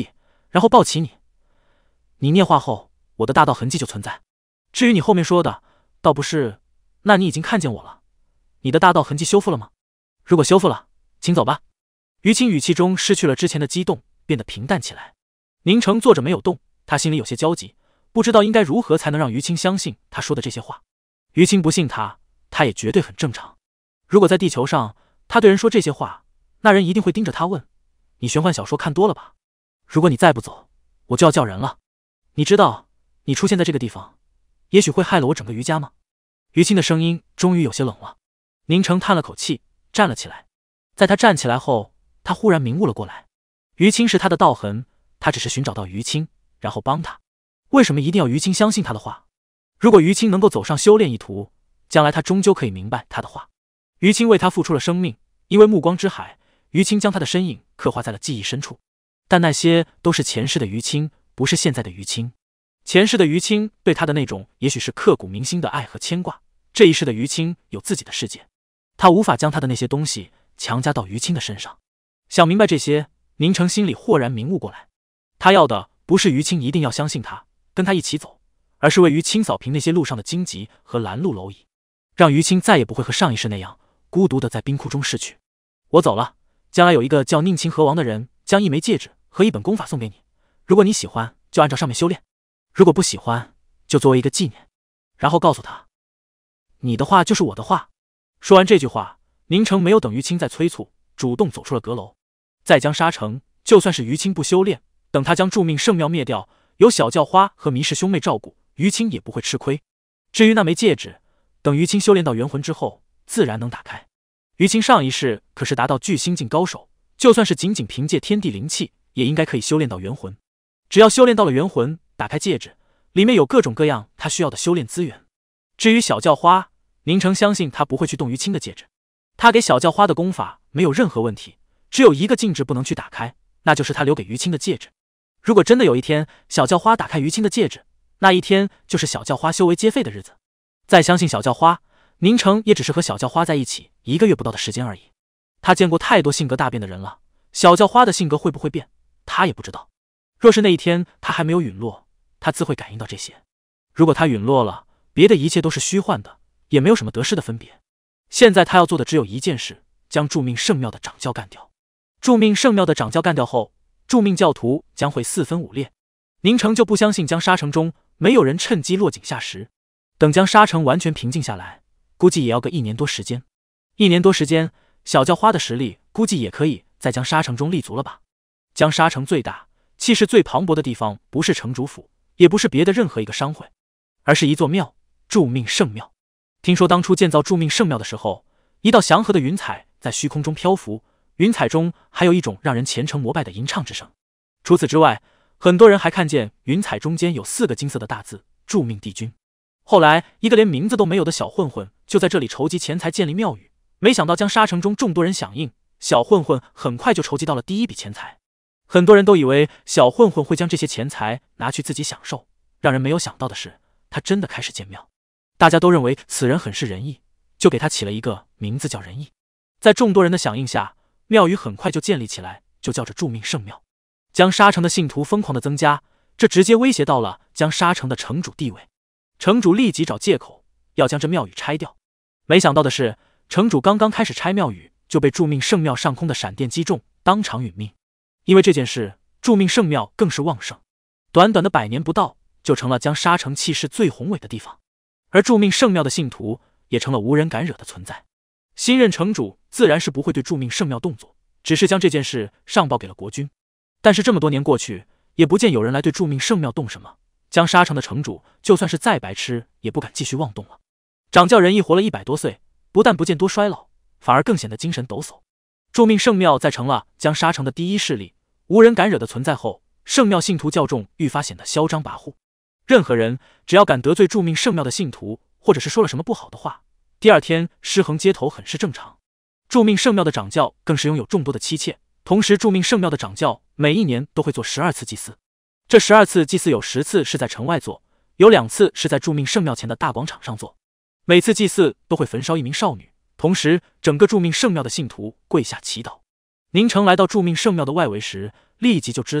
A: 然后抱起你。你涅化后，我的大道痕迹就存在。至于你后面说的，倒不是，那你已经看见我了。你的大道痕迹修复了吗？如果修复了，请走吧。于青语气中失去了之前的激动，变得平淡起来。宁城坐着没有动，他心里有些焦急，不知道应该如何才能让于青相信他说的这些话。于青不信他，他也绝对很正常。如果在地球上，他对人说这些话，那人一定会盯着他问：你玄幻小说看多了吧？如果你再不走，我就要叫人了。你知道，你出现在这个地方，也许会害了我整个于家吗？于青的声音终于有些冷了。宁城叹了口气，站了起来。在他站起来后，他忽然明悟了过来。于青是他的道痕，他只是寻找到于青，然后帮他。为什么一定要于青相信他的话？如果于青能够走上修炼一途，将来他终究可以明白他的话。于青为他付出了生命，因为目光之海，于青将他的身影刻画在了记忆深处。但那些都是前世的于青，不是现在的于青。前世的于青对他的那种也许是刻骨铭心的爱和牵挂，这一世的于青有自己的世界，他无法将他的那些东西强加到于青的身上。想明白这些，宁城心里豁然明悟过来。他要的不是于青一定要相信他，跟他一起走，而是为于青扫平那些路上的荆棘和拦路蝼蚁，让于青再也不会和上一世那样孤独的在冰窟中逝去。我走了，将来有一个叫宁秦河王的人将一枚戒指和一本功法送给你，如果你喜欢，就按照上面修炼；如果不喜欢，就作为一个纪念。然后告诉他，你的话就是我的话。说完这句话，宁城没有等于青再催促，主动走出了阁楼。在江沙城，就算是于青不修炼，等他将助命圣庙灭掉，有小叫花和迷氏兄妹照顾，于青也不会吃亏。至于那枚戒指，等于青修炼到元魂之后，自然能打开。于青上一世可是达到巨星境高手，就算是仅仅凭借天地灵气，也应该可以修炼到元魂。只要修炼到了元魂，打开戒指，里面有各种各样他需要的修炼资源。至于小叫花，宁城相信他不会去动于青的戒指。他给小叫花的功法没有任何问题，只有一个禁制不能去打开，那就是他留给于青的戒指。如果真的有一天小叫花打开于青的戒指，那一天就是小叫花修为皆废的日子。再相信小叫花，宁城也只是和小叫花在一起1个月不到的时间而已。他见过太多性格大变的人了，小叫花的性格会不会变，他也不知道。若是那一天他还没有陨落，他自会感应到这些。如果他陨落了，别的一切都是虚幻的，也没有什么得失的分别。现在他要做的只有一件事，将助命圣庙的掌教干掉。助命圣庙的掌教干掉后，助命教徒将会4分5裂。宁城就不相信江沙城中没有人趁机落井下石。等江沙城完全平静下来，估计也要个1年多时间。1年多时间，小叫花的实力估计也可以在江沙城中立足了吧。江沙城最大、气势最磅礴的地方，不是城主府，也不是别的任何一个商会，而是一座庙——助命圣庙。听说当初建造助命圣庙的时候，一道祥和的云彩在虚空中漂浮，云彩中还有一种让人虔诚膜拜的吟唱之声。除此之外，很多人还看见云彩中间有4个金色的大字“助命帝君”。后来，一个连名字都没有的小混混就在这里筹集钱财建立庙宇，没想到江沙城中众多人响应，小混混很快就筹集到了第一笔钱财。很多人都以为小混混会将这些钱财拿去自己享受，让人没有想到的是，他真的开始建庙。大家都认为此人很是仁义，就给他起了一个名字叫仁义。在众多人的响应下，庙宇很快就建立起来，就叫着助命圣庙。江沙城的信徒疯狂的增加，这直接威胁到了江沙城的城主地位。城主立即找借口要将这庙宇拆掉。没想到的是，城主刚刚开始拆庙宇，就被助命圣庙上空的闪电击中，当场殒命。因为这件事，助命圣庙更是旺盛，短短的100年不到，就成了江沙城气势最宏伟的地方。而助命圣庙的信徒也成了无人敢惹的存在。新任城主自然是不会对助命圣庙动作，只是将这件事上报给了国君。但是这么多年过去，也不见有人来对助命圣庙动什么。江沙城的城主就算是再白痴，也不敢继续妄动了。掌教仁义活了100多岁，不但不见多衰老，反而更显得精神抖擞。助命圣庙在成了江沙城的第一势力，无人敢惹的存在后，圣庙信徒教众愈发显得嚣张跋扈。任何人只要敢得罪助命圣庙的信徒，或者是说了什么不好的话，第2天尸横街头很是正常。助命圣庙的掌教更是拥有众多的妻妾，同时助命圣庙的掌教每1年都会做12次祭祀。这12次祭祀有10次是在城外做，有2次是在助命圣庙前的大广场上做。每次祭祀都会焚烧1名少女，同时整个助命圣庙的信徒跪下祈祷。宁城来到助命圣庙的外围时，立即就知道了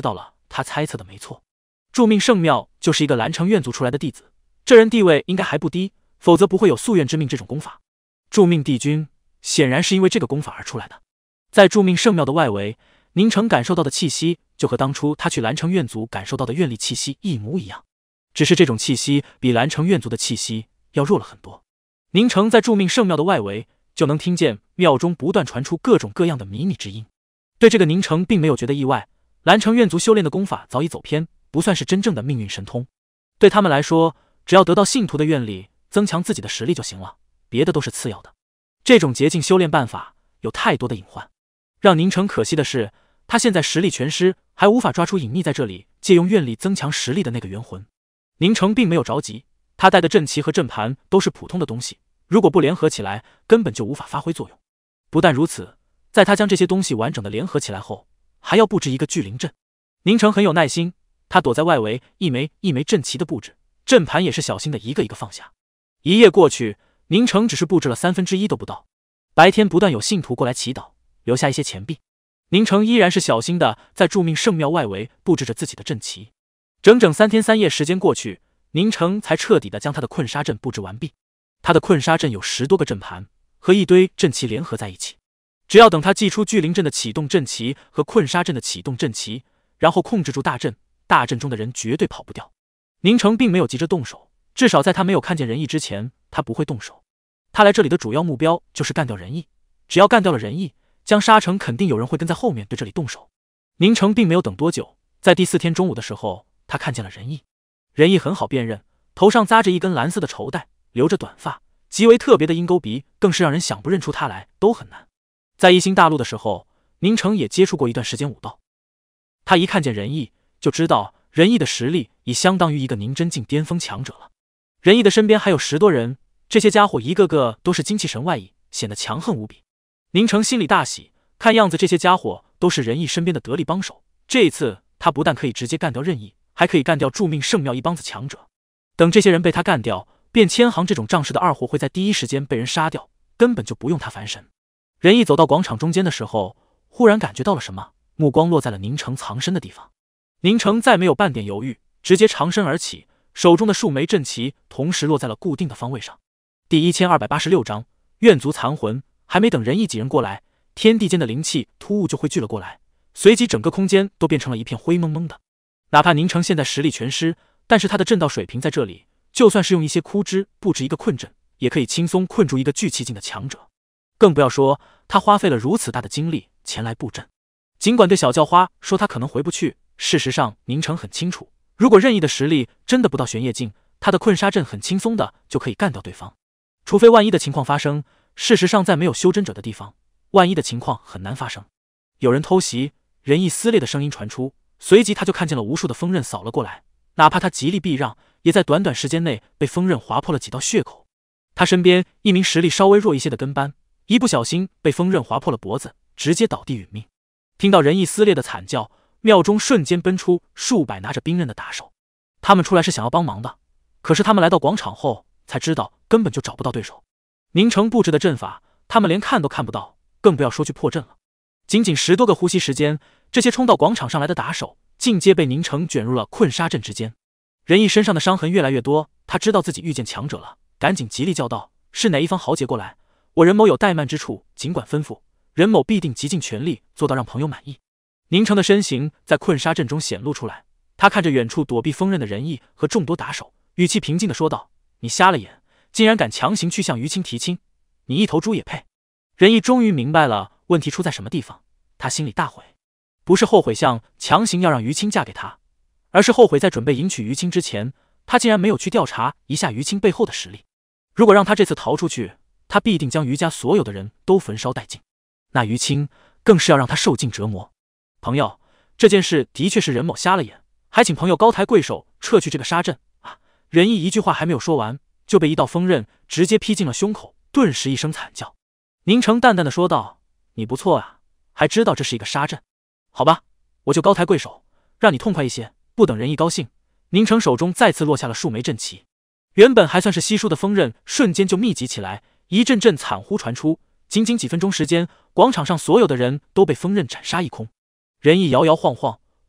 A: 他猜测的没错，祝命圣庙就是一个蓝城院族出来的弟子，这人地位应该还不低，否则不会有宿怨之命这种功法。祝命帝君显然是因为这个功法而出来的。在祝命圣庙的外围，宁城感受到的气息就和当初他去蓝城院族感受到的愿力气息一模一样，只是这种气息比蓝城院族的气息要弱了很多。宁城在祝命圣庙的外围就能听见庙中不断传出各种各样的靡靡之音。对这个宁城并没有觉得意外，蓝城院族修炼的功法早已走偏，不算是真正的命运神通。对他们来说，只要得到信徒的愿力，增强自己的实力就行了，别的都是次要的。这种捷径修炼办法有太多的隐患，让宁城可惜的是，他现在实力全失，还无法抓出隐匿在这里借用愿力增强实力的那个元魂。宁城并没有着急，他带的阵旗和阵盘都是普通的东西，如果不联合起来，根本就无法发挥作用。不但如此，在他将这些东西完整的联合起来后，还要布置一个聚灵阵。宁城很有耐心，他躲在外围，一枚一枚阵旗的布置，阵盘也是小心的一个一个放下。一夜过去，宁城只是布置了1/3都不到。白天不断有信徒过来祈祷，留下一些钱币，宁城依然是小心的在祝命圣庙外围布置着自己的阵旗。整整3天3夜时间过去，宁城才彻底的将他的困杀阵布置完毕。他的困杀阵有10多个阵盘和一堆阵旗联合在一起，只要等他祭出聚灵阵的启动阵旗和困杀阵的启动阵旗，然后控制住大阵，大阵中的人绝对跑不掉。宁城并没有急着动手，至少在他没有看见仁义之前，他不会动手。他来这里的主要目标就是干掉仁义，只要干掉了仁义，将杀城肯定有人会跟在后面对这里动手。宁城并没有等多久，在第4天中午的时候，他看见了仁义。仁义很好辨认，头上扎着一根蓝色的绸带，留着短发，极为特别的鹰钩鼻，更是让人想不认出他来都很难。在一星大陆的时候，宁城也接触过一段时间武道，他一看见仁义就知道仁义的实力已相当于一个宁真境巅峰强者了。仁义的身边还有10多人，这些家伙一个个都是精气神外溢，显得强横无比。宁城心里大喜，看样子这些家伙都是仁义身边的得力帮手，这一次他不但可以直接干掉任意，还可以干掉祝命圣庙一帮子强者。等这些人被他干掉，卞千行这种仗势的二货会在第一时间被人杀掉，根本就不用他烦神。仁义走到广场中间的时候，忽然感觉到了什么，目光落在了宁城藏身的地方。宁城再没有半点犹豫，直接长身而起，手中的数枚阵旗同时落在了固定的方位上。第1286章怨族残魂。还没等仁义几人过来，天地间的灵气突兀就汇聚了过来，随即整个空间都变成了一片灰蒙蒙的。哪怕宁城现在实力全失，但是他的阵道水平在这里，就算是用一些枯枝布置一个困阵，也可以轻松困住一个聚气境的强者。更不要说他花费了如此大的精力前来布阵。尽管对小叫花说他可能回不去，事实上宁城很清楚，如果任意的实力真的不到玄叶境，他的困杀阵很轻松的就可以干掉对方。除非万一的情况发生，事实上在没有修真者的地方，万一的情况很难发生。有人偷袭，仁义撕裂的声音传出，随即他就看见了无数的锋刃扫了过来，哪怕他极力避让，也在短短时间内被锋刃划破了几道血口。他身边一名实力稍微弱一些的跟班，一不小心被锋刃划破了脖子，直接倒地殒命。听到仁义撕裂的惨叫，庙中瞬间奔出数百拿着兵刃的打手，他们出来是想要帮忙的，可是他们来到广场后才知道根本就找不到对手。宁城布置的阵法，他们连看都看不到，更不要说去破阵了。仅仅10多个呼吸时间，这些冲到广场上来的打手，尽皆被宁城卷入了困杀阵之间。仁义身上的伤痕越来越多，他知道自己遇见强者了，赶紧极力叫道：“是哪一方豪杰过来？我任某有怠慢之处，尽管吩咐，任某必定极尽全力做到让朋友满意。”宁城的身形在困杀阵中显露出来，他看着远处躲避锋刃的仁义和众多打手，语气平静地说道：“你瞎了眼，竟然敢强行去向于青提亲，你一头猪也配！”仁义终于明白了问题出在什么地方，他心里大悔，不是后悔向强行要让于青嫁给他，而是后悔在准备迎娶于青之前，他竟然没有去调查一下于青背后的实力。如果让他这次逃出去，他必定将于家所有的人都焚烧殆尽，那于青更是要让他受尽折磨。朋友，这件事的确是任某瞎了眼，还请朋友高抬贵手撤去这个杀阵啊！仁义一句话还没有说完，就被一道锋刃直接劈进了胸口，顿时一声惨叫。宁城淡淡的说道：“你不错啊，还知道这是一个杀阵。好吧，我就高抬贵手，让你痛快一些。”不等仁义高兴，宁城手中再次落下了数枚阵旗，原本还算是稀疏的锋刃瞬间就密集起来，一阵阵惨呼传出。仅仅几分钟时间，广场上所有的人都被锋刃斩杀一空。仁义摇摇晃晃，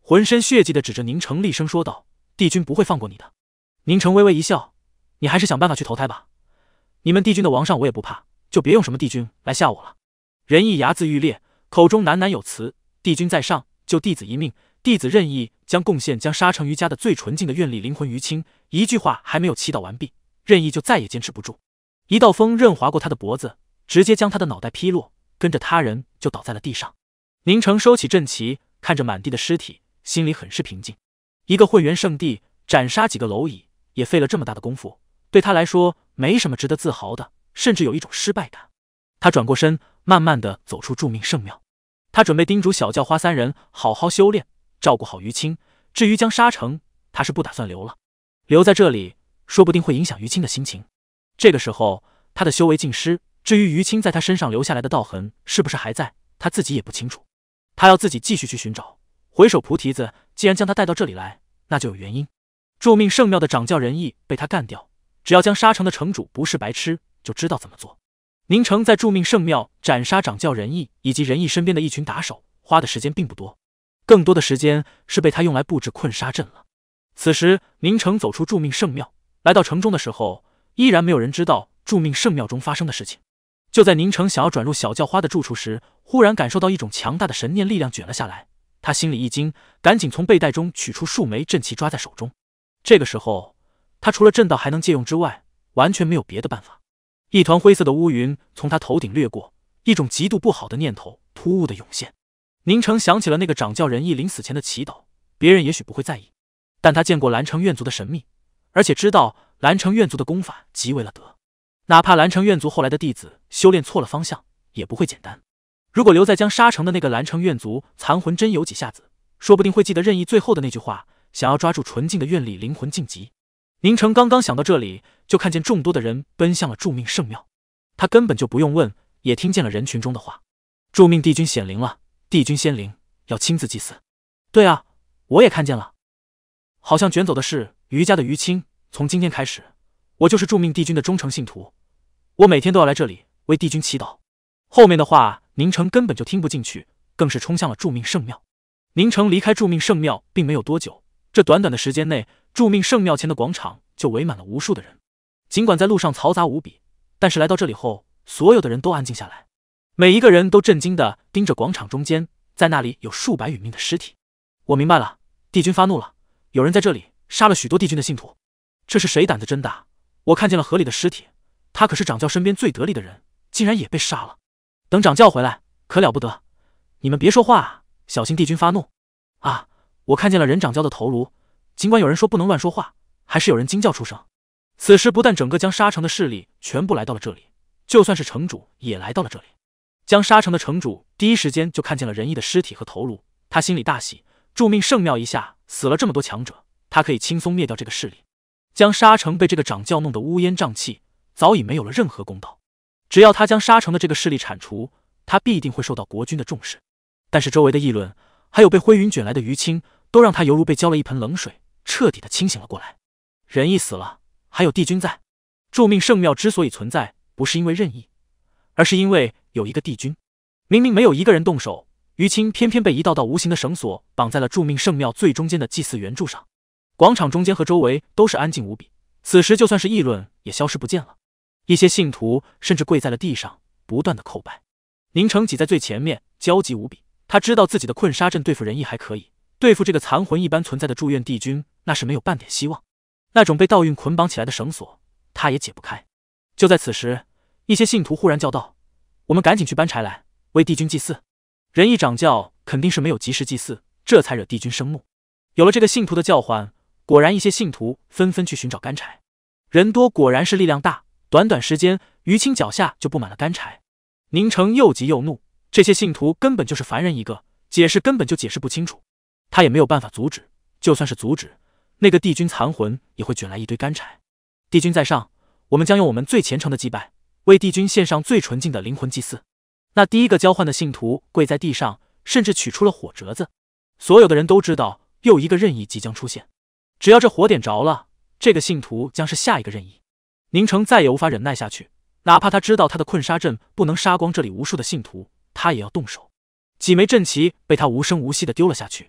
A: 浑身血迹的指着宁城厉声说道：“帝君不会放过你的。”宁城微微一笑：“你还是想办法去投胎吧。你们帝君的王上我也不怕，就别用什么帝君来吓我了。”仁义睚眦欲裂，口中喃喃有词：“帝君在上，救弟子一命。弟子任意将贡献将杀成于家的最纯净的愿力灵魂于清。”一句话还没有祈祷完毕，任意就再也坚持不住，一道锋刃划过他的脖子，直接将他的脑袋劈落，跟着他人就倒在了地上。宁城收起阵旗，看着满地的尸体，心里很是平静。一个混元圣地，斩杀几个蝼蚁，也费了这么大的功夫，对他来说没什么值得自豪的，甚至有一种失败感。他转过身，慢慢地走出助命圣庙。他准备叮嘱小教花三人好好修炼，照顾好于清。至于江沙城，他是不打算留了，留在这里说不定会影响于清的心情。这个时候他的修为尽失，至于于清在他身上留下来的道痕是不是还在，他自己也不清楚。他要自己继续去寻找。回首菩提子既然将他带到这里来，那就有原因。助命圣庙的掌教仁义被他干掉，只要江沙城的城主不是白痴，就知道怎么做。宁城在助命圣庙斩杀掌教仁义以及仁义身边的一群打手，花的时间并不多，更多的时间是被他用来布置困杀阵了。此时宁城走出助命圣庙，来到城中的时候，依然没有人知道助命圣庙中发生的事情。就在宁城想要转入小教花的住处时，忽然感受到一种强大的神念力量卷了下来，他心里一惊，赶紧从背带中取出数枚阵旗抓在手中。这个时候他除了阵道还能借用之外，完全没有别的办法。一团灰色的乌云从他头顶掠过，一种极度不好的念头突兀的涌现。宁城想起了那个掌教仁义临死前的祈祷，别人也许不会在意，但他见过蓝城院族的神秘，而且知道蓝城院族的功法极为了得，哪怕蓝城院族后来的弟子修炼错了方向，也不会简单。如果留在江沙城的那个蓝城院族残魂真有几下子，说不定会记得任意最后的那句话，想要抓住纯净的愿力灵魂晋级。宁城刚刚想到这里，就看见众多的人奔向了助命圣庙。他根本就不用问，也听见了人群中的话：助命帝君显灵了，帝君仙灵，要亲自祭祀。对啊，我也看见了，好像卷走的是于家的于清。从今天开始，我就是助命帝君的忠诚信徒，我每天都要来这里为帝君祈祷。后面的话宁城根本就听不进去，更是冲向了助命圣庙。宁城离开助命圣庙并没有多久，这短短的时间内，助命圣庙前的广场就围满了无数的人。尽管在路上嘈杂无比，但是来到这里后，所有的人都安静下来，每一个人都震惊地盯着广场中间，在那里有数百殒命的尸体。我明白了，帝君发怒了，有人在这里杀了许多帝君的信徒。这是谁胆子真大？我看见了河里的尸体，他可是掌教身边最得力的人，竟然也被杀了。等掌教回来，可了不得。你们别说话啊，小心帝君发怒。啊，我看见了人掌教的头颅，尽管有人说不能乱说话，还是有人惊叫出声。此时不但整个江沙城的势力全部来到了这里，就算是城主也来到了这里。江沙城的城主第一时间就看见了仁义的尸体和头颅，他心里大喜，助命圣庙一下死了这么多强者，他可以轻松灭掉这个势力。江沙城被这个掌教弄得乌烟瘴气，早已没有了任何公道。只要他将沙城的这个势力铲除，他必定会受到国君的重视。但是周围的议论，还有被灰云卷来的于清，都让他犹如被浇了一盆冷水，彻底的清醒了过来。仁义死了，还有帝君在。助命圣庙之所以存在，不是因为任意，而是因为有一个帝君。明明没有一个人动手，于清偏偏被一道道无形的绳索绑在了助命圣庙最中间的祭祀圆柱上。广场中间和周围都是安静无比，此时就算是议论也消失不见了。一些信徒甚至跪在了地上，不断的叩拜。宁城挤在最前面，焦急无比。他知道自己的困杀阵对付仁义还可以，对付这个残魂一般存在的祝愿帝君，那是没有半点希望。那种被道运捆绑起来的绳索，他也解不开。就在此时，一些信徒忽然叫道：“我们赶紧去搬柴来，为帝君祭祀。”仁义掌教肯定是没有及时祭祀，这才惹帝君生怒。有了这个信徒的叫唤，果然一些信徒纷纷去寻找干柴。人多果然是力量大，短短时间，于清脚下就布满了干柴。宁城又急又怒，这些信徒根本就是凡人一个，解释根本就解释不清楚。他也没有办法阻止，就算是阻止，那个帝君残魂也会卷来一堆干柴。帝君在上，我们将用我们最虔诚的祭拜，为帝君献上最纯净的灵魂祭祀。那第一个交换的信徒跪在地上，甚至取出了火折子。所有的人都知道，又一个任意即将出现。只要这火点着了，这个信徒将是下一个任意。宁城再也无法忍耐下去，哪怕他知道他的困杀阵不能杀光这里无数的信徒，他也要动手。几枚阵旗被他无声无息地丢了下去，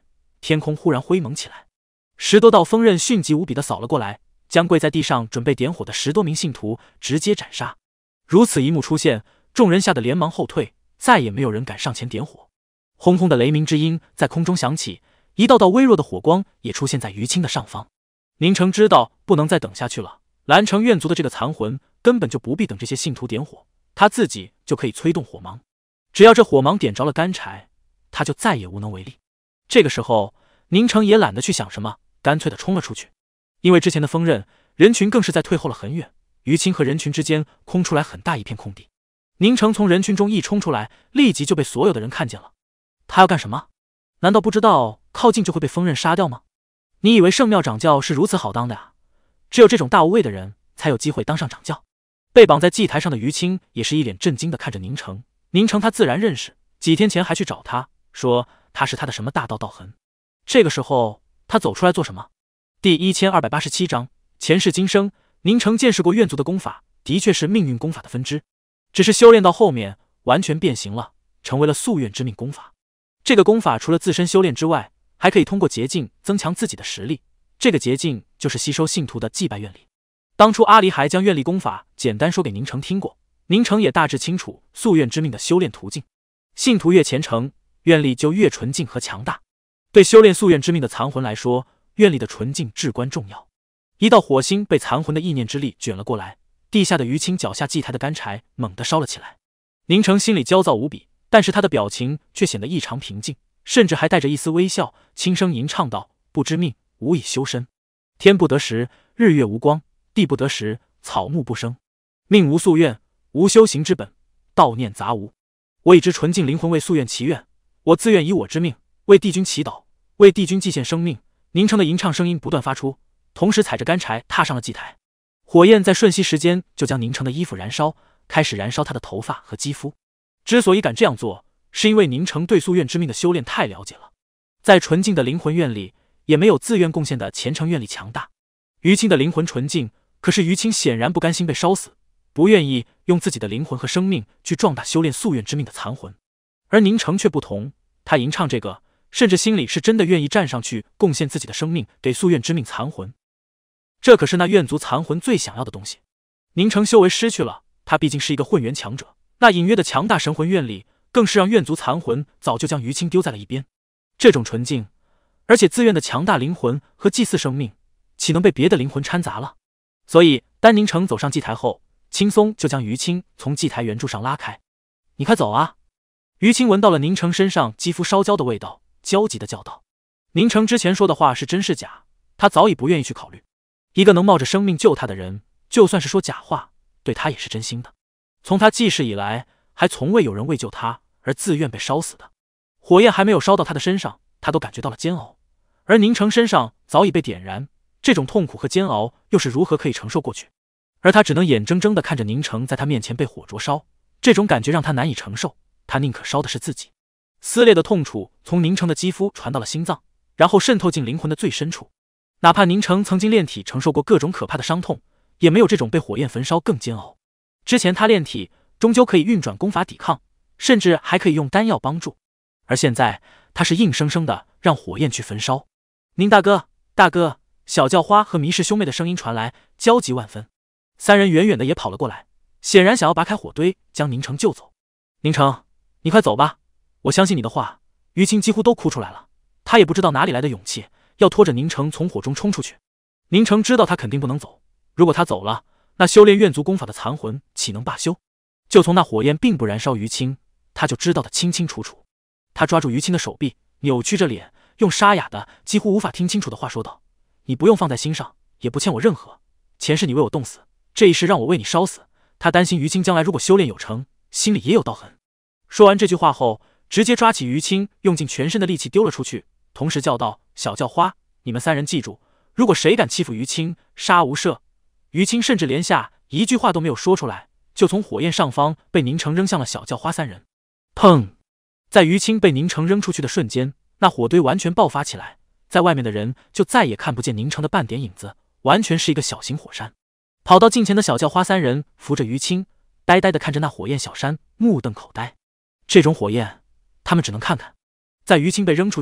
A: 天空忽然灰蒙起来，10多道锋刃迅疾无比地扫了过来，将跪在地上准备点火的10多名信徒直接斩杀。如此一幕出现，众人吓得连忙后退，再也没有人敢上前点火。轰轰的雷鸣之音在空中响起，一道道微弱的火光也出现在于青的上方。宁城知道不能再等下去了，蓝城院族的这个残魂根本就不必等这些信徒点火，他自己就可以催动火芒，只要这火芒点着了干柴，他就再也无能为力。这个时候，宁城也懒得去想什么，干脆的冲了出去。因为之前的锋刃，人群更是在退后了很远，于青和人群之间空出来很大一片空地。宁城从人群中一冲出来，立即就被所有的人看见了。他要干什么？难道不知道靠近就会被锋刃杀掉吗？你以为圣庙掌教是如此好当的啊？只有这种大无畏的人才有机会当上掌教。被绑在祭台上的于青也是一脸震惊的看着宁城。宁城他自然认识，几天前还去找他说他是他的什么大道道痕。这个时候他走出来做什么？第1287章前世今生。宁城见识过院族的功法，的确是命运功法的分支，只是修炼到后面完全变形了，成为了夙愿之命功法。这个功法除了自身修炼之外，还可以通过捷径增强自己的实力，这个捷径就是吸收信徒的祭拜愿力。当初阿离还将愿力功法简单说给宁城听过，宁城也大致清楚夙愿之命的修炼途径。信徒越虔诚，愿力就越纯净和强大。对修炼夙愿之命的残魂来说，愿力的纯净至关重要。一道火星被残魂的意念之力卷了过来，地下的于青脚下祭台的干柴猛地烧了起来。宁城心里焦躁无比，但是他的表情却显得异常平静，甚至还带着一丝微笑，轻声吟唱道：不知命，无以修身。天不得时，日月无光；地不得时，草木不生。命无夙愿，无修行之本，道念杂无。我已知纯净灵魂为夙愿祈愿，我自愿以我之命为帝君祈祷，为帝君祭献生命。宁城的吟唱声音不断发出，同时踩着干柴踏上了祭台。火焰在瞬息时间就将宁城的衣服燃烧，开始燃烧他的头发和肌肤。之所以敢这样做，是因为宁城对夙愿之命的修炼太了解了，在纯净的灵魂愿力也没有自愿贡献的虔诚愿力强大。于青的灵魂纯净，可是于青显然不甘心被烧死，不愿意用自己的灵魂和生命去壮大修炼夙愿之命的残魂。而宁城却不同，他吟唱这个，甚至心里是真的愿意站上去贡献自己的生命给夙愿之命残魂。这可是那愿族残魂最想要的东西。宁城修为失去了，他毕竟是一个混元强者，那隐约的强大神魂愿力更是让愿族残魂早就将于青丢在了一边。这种纯净而且自愿的强大灵魂和祭祀生命，岂能被别的灵魂掺杂了？所以当宁城走上祭台后，轻松就将于青从祭台圆柱上拉开。你快走啊！于青闻到了宁城身上肌肤烧焦的味道，焦急地叫道。宁城之前说的话是真是假，他早已不愿意去考虑。一个能冒着生命救他的人，就算是说假话，对他也是真心的。从他记事以来，还从未有人为救他而自愿被烧死的。火焰还没有烧到他的身上，他都感觉到了煎熬，而宁城身上早已被点燃，这种痛苦和煎熬又是如何可以承受过去？而他只能眼睁睁地看着宁城在他面前被火灼烧，这种感觉让他难以承受，他宁可烧的是自己。撕裂的痛楚从宁城的肌肤传到了心脏，然后渗透进灵魂的最深处。哪怕宁城曾经炼体承受过各种可怕的伤痛，也没有这种被火焰焚烧更煎熬。之前他炼体终究可以运转功法抵抗，甚至还可以用丹药帮助，而现在他是硬生生的让火焰去焚烧。宁大哥，大哥！小叫花和迷氏兄妹的声音传来，焦急万分。三人远远的也跑了过来，显然想要拔开火堆将宁城救走。宁城，你快走吧，我相信你的话。于青几乎都哭出来了，他也不知道哪里来的勇气，要拖着宁城从火中冲出去。宁城知道他肯定不能走，如果他走了，那修炼愿族功法的残魂岂能罢休？就从那火焰并不燃烧于青，他就知道得清清楚楚。他抓住于青的手臂，扭曲着脸，用沙哑的几乎无法听清楚的话说道：你不用放在心上，也不欠我任何，前世你为我冻死，这一世让我为你烧死。他担心于青将来如果修炼有成，心里也有道痕。说完这句话后，直接抓起于青，用尽全身的力气丢了出去，同时叫道：小叫花，你们三人记住，如果谁敢欺负于青，杀无赦。于青甚至连下一句话都没有说出来，就从火焰上方被宁城扔向了小叫花三人。砰！在于青被宁城扔出去的瞬间，那火堆完全爆发起来，在外面的人就再也看不见宁城的半点影子，完全是一个小型火山。跑到近前的小叫花三人扶着于青，呆呆地看着那火焰小山，目瞪口呆。这种火焰他们只能看看。在于青被扔出去，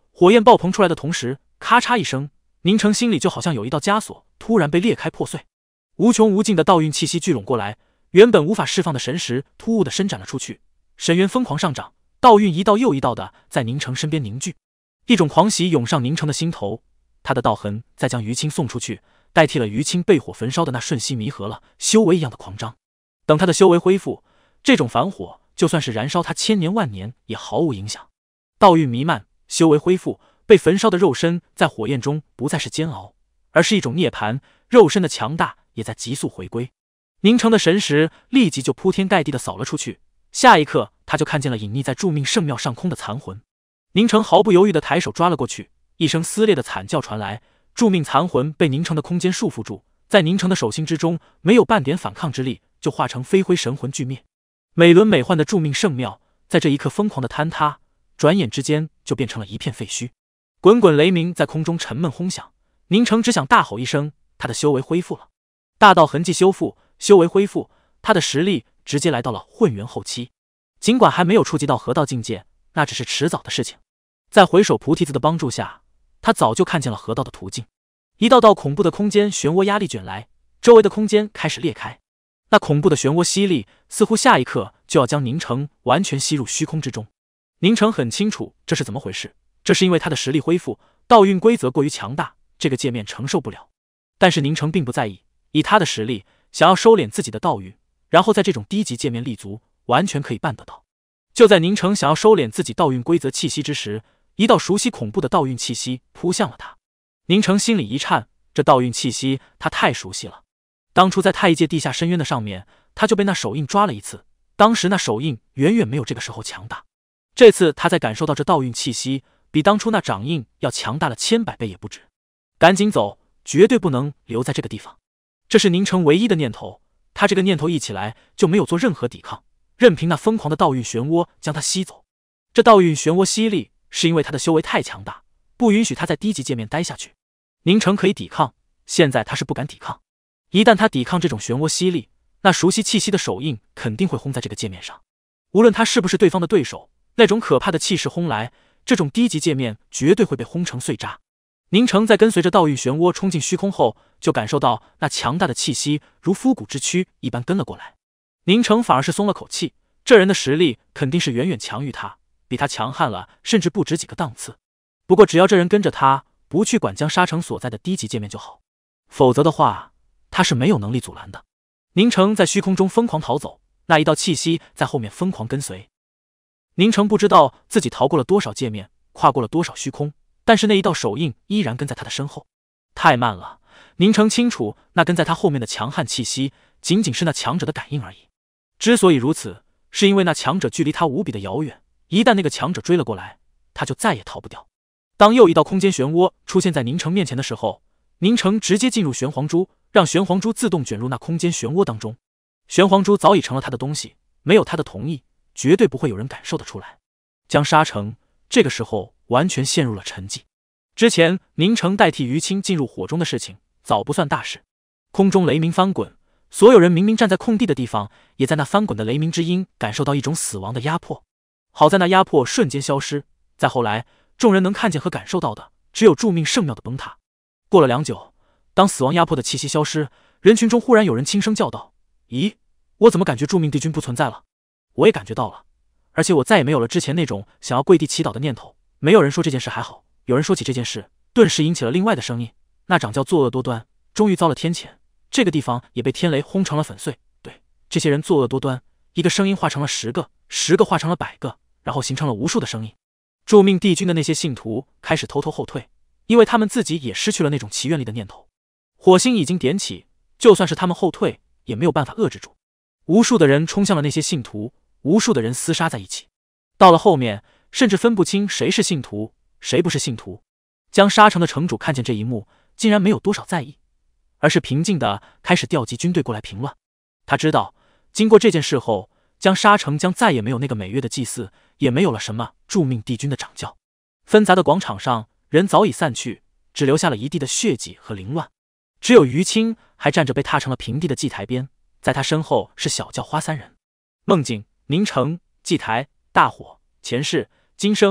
A: 火焰爆棚出来的同时，咔嚓一声，宁城心里就好像有一道枷锁突然被裂开破碎，无穷无尽的道运气息聚拢过来，原本无法释放的神识突兀的伸展了出去，神元疯狂上涨，道运一道又一道的在宁城身边凝聚，一种狂喜涌上宁城的心头。他的道痕在将于青送出去，代替了于青被火焚烧的那瞬息弥合了修为一样的狂张。等他的修为恢复，这种反火就算是燃烧他千年万年也毫无影响。道运弥漫，修为恢复，被焚烧的肉身在火焰中不再是煎熬，而是一种涅槃，肉身的强大也在急速回归。宁城的神识立即就铺天盖地的扫了出去，下一刻他就看见了隐匿在助命圣庙上空的残魂。宁城毫不犹豫的抬手抓了过去，一声撕裂的惨叫传来，助命残魂被宁城的空间束缚住，在宁城的手心之中没有半点反抗之力，就化成飞灰神魂俱灭。美轮美奂的助命圣庙在这一刻疯狂的坍塌，转眼之间就变成了一片废墟。滚滚雷鸣在空中沉闷轰响，宁城只想大吼一声，他的修为恢复了，大道痕迹修复，修为恢复，他的实力直接来到了混元后期。尽管还没有触及到河道境界，那只是迟早的事情。在回首菩提子的帮助下，他早就看见了河道的途径。一道道恐怖的空间漩涡压力卷来，周围的空间开始裂开。那恐怖的漩涡吸力似乎下一刻就要将宁城完全吸入虚空之中。宁城很清楚这是怎么回事，这是因为他的实力恢复，道运规则过于强大，这个界面承受不了。但是宁城并不在意，以他的实力，想要收敛自己的道运，然后在这种低级界面立足，完全可以办得到。就在宁城想要收敛自己道运规则气息之时，一道熟悉恐怖的道运气息扑向了他。宁城心里一颤，这道运气息他太熟悉了。当初在太一界地下深渊的上面，他就被那手印抓了一次，当时那手印远远没有这个时候强大。这次他在感受到这道运气息，比当初那掌印要强大了千百倍也不止。赶紧走，绝对不能留在这个地方。这是宁城唯一的念头，他这个念头一起来就没有做任何抵抗，任凭那疯狂的道运漩涡将他吸走。这道运漩涡吸力是因为他的修为太强大，不允许他在低级界面待下去。宁城可以抵抗，现在他是不敢抵抗。一旦他抵抗这种漩涡吸力，那熟悉气息的手印肯定会轰在这个界面上。无论他是不是对方的对手，那种可怕的气势轰来，这种低级界面绝对会被轰成碎渣。宁城在跟随着道运漩涡冲进虚空后，就感受到那强大的气息如枯骨之躯一般跟了过来。宁城反而是松了口气，这人的实力肯定是远远强于他，比他强悍了，甚至不止几个档次。不过只要这人跟着他，不去管江沙城所在的低级界面就好，否则的话他是没有能力阻拦的。宁城在虚空中疯狂逃走，那一道气息在后面疯狂跟随。宁城不知道自己逃过了多少界面，跨过了多少虚空，但是那一道手印依然跟在他的身后。太慢了，宁城清楚那跟在他后面的强悍气息仅仅是那强者的感应而已。之所以如此，是因为那强者距离他无比的遥远，一旦那个强者追了过来，他就再也逃不掉。当又一道空间漩涡出现在宁城面前的时候，宁城直接进入玄黄珠，让玄黄珠自动卷入那空间漩涡当中。玄黄珠早已成了他的东西，没有他的同意，绝对不会有人感受得出来。江沙城这个时候完全陷入了沉寂。之前宁城代替于青进入火中的事情早不算大事，空中雷鸣翻滚，所有人明明站在空地的地方，也在那翻滚的雷鸣之音感受到一种死亡的压迫。好在那压迫瞬间消失，再后来众人能看见和感受到的只有助命圣庙的崩塌。过了良久，当死亡压迫的气息消失，人群中忽然有人轻声叫道：咦，我怎么感觉助命帝君不存在了？我也感觉到了，而且我再也没有了之前那种想要跪地祈祷的念头。没有人说这件事还好，有人说起这件事，顿时引起了另外的声音。那掌教作恶多端，终于遭了天谴，这个地方也被天雷轰成了粉碎。对，这些人作恶多端，一个声音化成了10个，10个化成了100个，然后形成了无数的声音。助命帝君的那些信徒开始偷偷后退，因为他们自己也失去了那种祈愿力的念头。火星已经点起，就算是他们后退，也没有办法遏制住。无数的人冲向了那些信徒，无数的人厮杀在一起。到了后面，甚至分不清谁是信徒，谁不是信徒。江沙城的城主看见这一幕，竟然没有多少在意，而是平静地开始调集军队过来平乱。他知道，经过这件事后，江沙城将再也没有那个每月的祭祀，也没有了什么助命帝君的掌教。纷杂的广场上，人早已散去，只留下了一地的血迹和凌乱。只有于青还站着被踏成了平地的祭台边，在他身后是小教花3人。梦境、宁城、祭台、大火、前世、今生，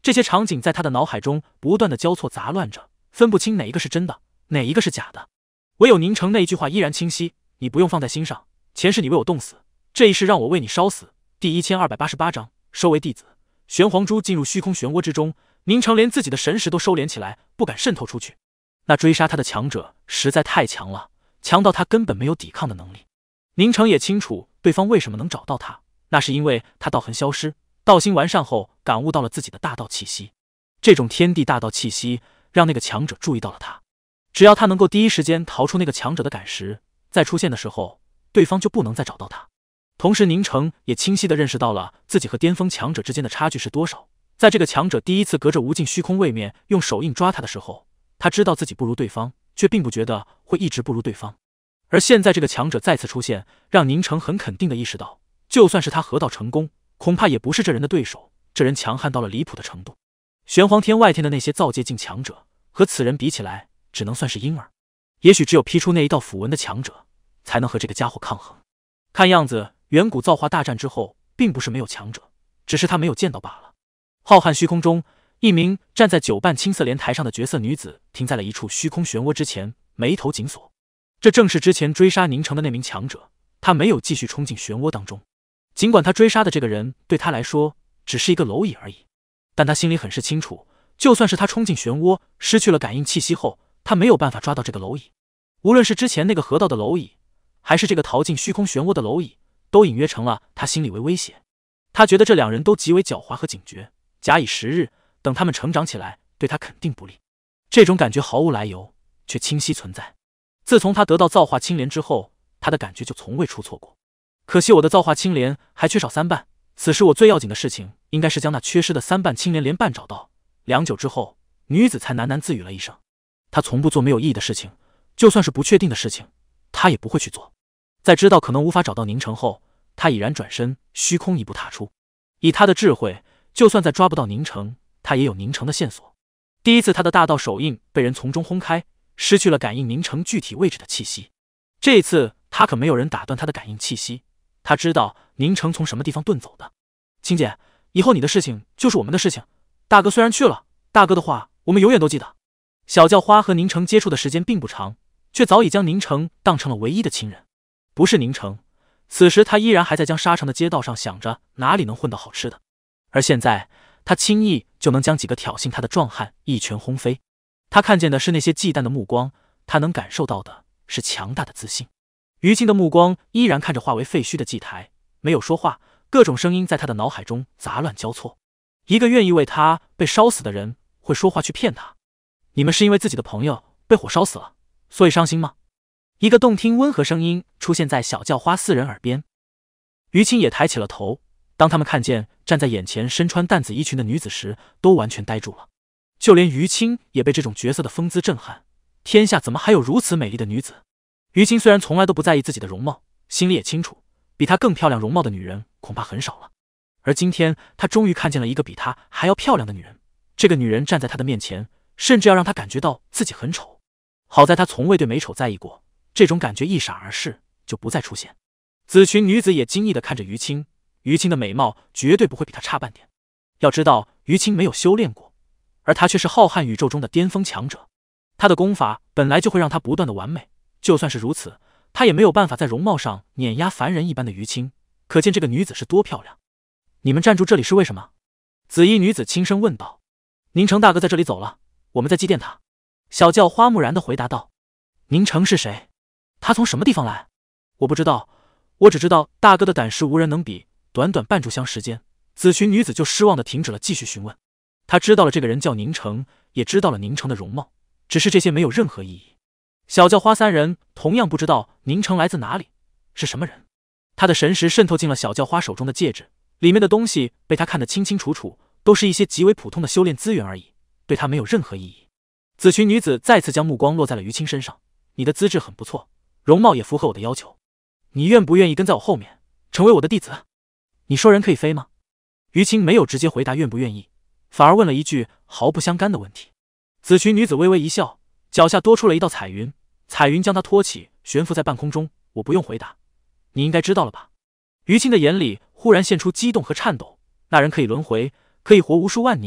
A: 这些场景在他的脑海中不断的交错杂乱着，分不清哪一个是真的，哪一个是假的。唯有宁城那一句话依然清晰：你不用放在心上，前世你为我冻死，这一世让我为你烧死。第1288章收为弟子。玄黄珠进入虚空漩涡之中，宁城连自己的神识都收敛起来，不敢渗透出去。那追杀他的强者实在太强了，强到他根本没有抵抗的能力。宁城也清楚对方为什么能找到他，那是因为他道痕消失，道心完善后感悟到了自己的大道气息。这种天地大道气息让那个强者注意到了他，只要他能够第一时间逃出那个强者的感识，再出现的时候，对方就不能再找到他。同时宁城也清晰地认识到了自己和巅峰强者之间的差距是多少。在这个强者第一次隔着无尽虚空位面用手印抓他的时候，他知道自己不如对方，却并不觉得会一直不如对方。而现在这个强者再次出现，让宁城很肯定地意识到，就算是他合道成功，恐怕也不是这人的对手。这人强悍到了离谱的程度，玄黄天外天的那些造界境强者和此人比起来，只能算是婴儿。也许只有劈出那一道符文的强者，才能和这个家伙抗衡。看样子远古造化大战之后，并不是没有强者，只是他没有见到罢了。浩瀚虚空中，一名站在9瓣青色莲台上的绝色女子停在了一处虚空漩涡之前，眉头紧锁。这正是之前追杀宁城的那名强者，他没有继续冲进漩涡当中。尽管他追杀的这个人对他来说只是一个蝼蚁而已，但他心里很是清楚，就算是他冲进漩涡，失去了感应气息后，他没有办法抓到这个蝼蚁。无论是之前那个河道的蝼蚁，还是这个逃进虚空漩涡的蝼蚁，都隐约成了他心里为威胁。他觉得这两人都极为狡猾和警觉，假以时日，等他们成长起来，对他肯定不利。这种感觉毫无来由，却清晰存在。自从他得到造化青莲之后，他的感觉就从未出错过。可惜我的造化青莲还缺少3瓣，此时我最要紧的事情应该是将那缺失的3瓣青莲莲瓣找到。良久之后，女子才喃喃自语了一声。她从不做没有意义的事情，就算是不确定的事情，她也不会去做。在知道可能无法找到宁城后，她已然转身虚空一步踏出。以她的智慧，就算再抓不到宁城，她也有宁城的线索。第一次她的大道手印被人从中轰开，失去了感应宁城具体位置的气息。这一次她可没有人打断她的感应气息，她知道宁城从什么地方遁走的。青姐，以后你的事情就是我们的事情，大哥虽然去了，大哥的话我们永远都记得。小叫花和宁城接触的时间并不长，却早已将宁城当成了唯一的亲人。不是宁城，此时他依然还在将沙城的街道上想着哪里能混到好吃的，而现在他轻易就能将几个挑衅他的壮汉一拳轰飞。他看见的是那些忌惮的目光，他能感受到的是强大的自信。于青的目光依然看着化为废墟的祭台，没有说话，各种声音在他的脑海中杂乱交错。一个愿意为他被烧死的人会说话去骗他？你们是因为自己的朋友被火烧死了，所以伤心吗？一个动听温和声音出现在小叫花4人耳边。于青也抬起了头，当他们看见站在眼前身穿淡紫衣裙的女子时，都完全呆住了。就连于青也被这种角色的风姿震撼，天下怎么还有如此美丽的女子？于青虽然从来都不在意自己的容貌，心里也清楚，比她更漂亮容貌的女人恐怕很少了。而今天她终于看见了一个比她还要漂亮的女人，这个女人站在她的面前，甚至要让她感觉到自己很丑。好在她从未对美丑在意过，这种感觉一闪而逝，就不再出现。紫裙女子也惊异地看着于青，于青的美貌绝对不会比她差半点。要知道于青没有修炼过，而她却是浩瀚宇宙中的巅峰强者，她的功法本来就会让她不断的完美，就算是如此，她也没有办法在容貌上碾压凡人一般的于青，可见这个女子是多漂亮。你们站住这里是为什么？紫衣女子轻声问道。宁城大哥在这里走了，我们在祭奠他。小叫花木然地回答道。宁城是谁？他从什么地方来？我不知道，我只知道大哥的胆识无人能比。短短半炷香时间，紫裙女子就失望地停止了继续询问。她知道了这个人叫宁城，也知道了宁城的容貌，只是这些没有任何意义。小叫花3人同样不知道宁城来自哪里，是什么人。他的神识渗透进了小叫花手中的戒指，里面的东西被他看得清清楚楚，都是一些极为普通的修炼资源而已，对他没有任何意义。紫裙女子再次将目光落在了于青身上。你的资质很不错，容貌也符合我的要求，你愿不愿意跟在我后面，成为我的弟子？你说人可以飞吗？于青没有直接回答愿不愿意，反而问了一句毫不相干的问题。紫裙女子微微一笑，脚下多出了一道彩云，彩云将她托起，悬浮在半空中。我不用回答，你应该知道了吧？于青的眼里忽然现出激动和颤抖。那人可以轮回，可以活无数万年，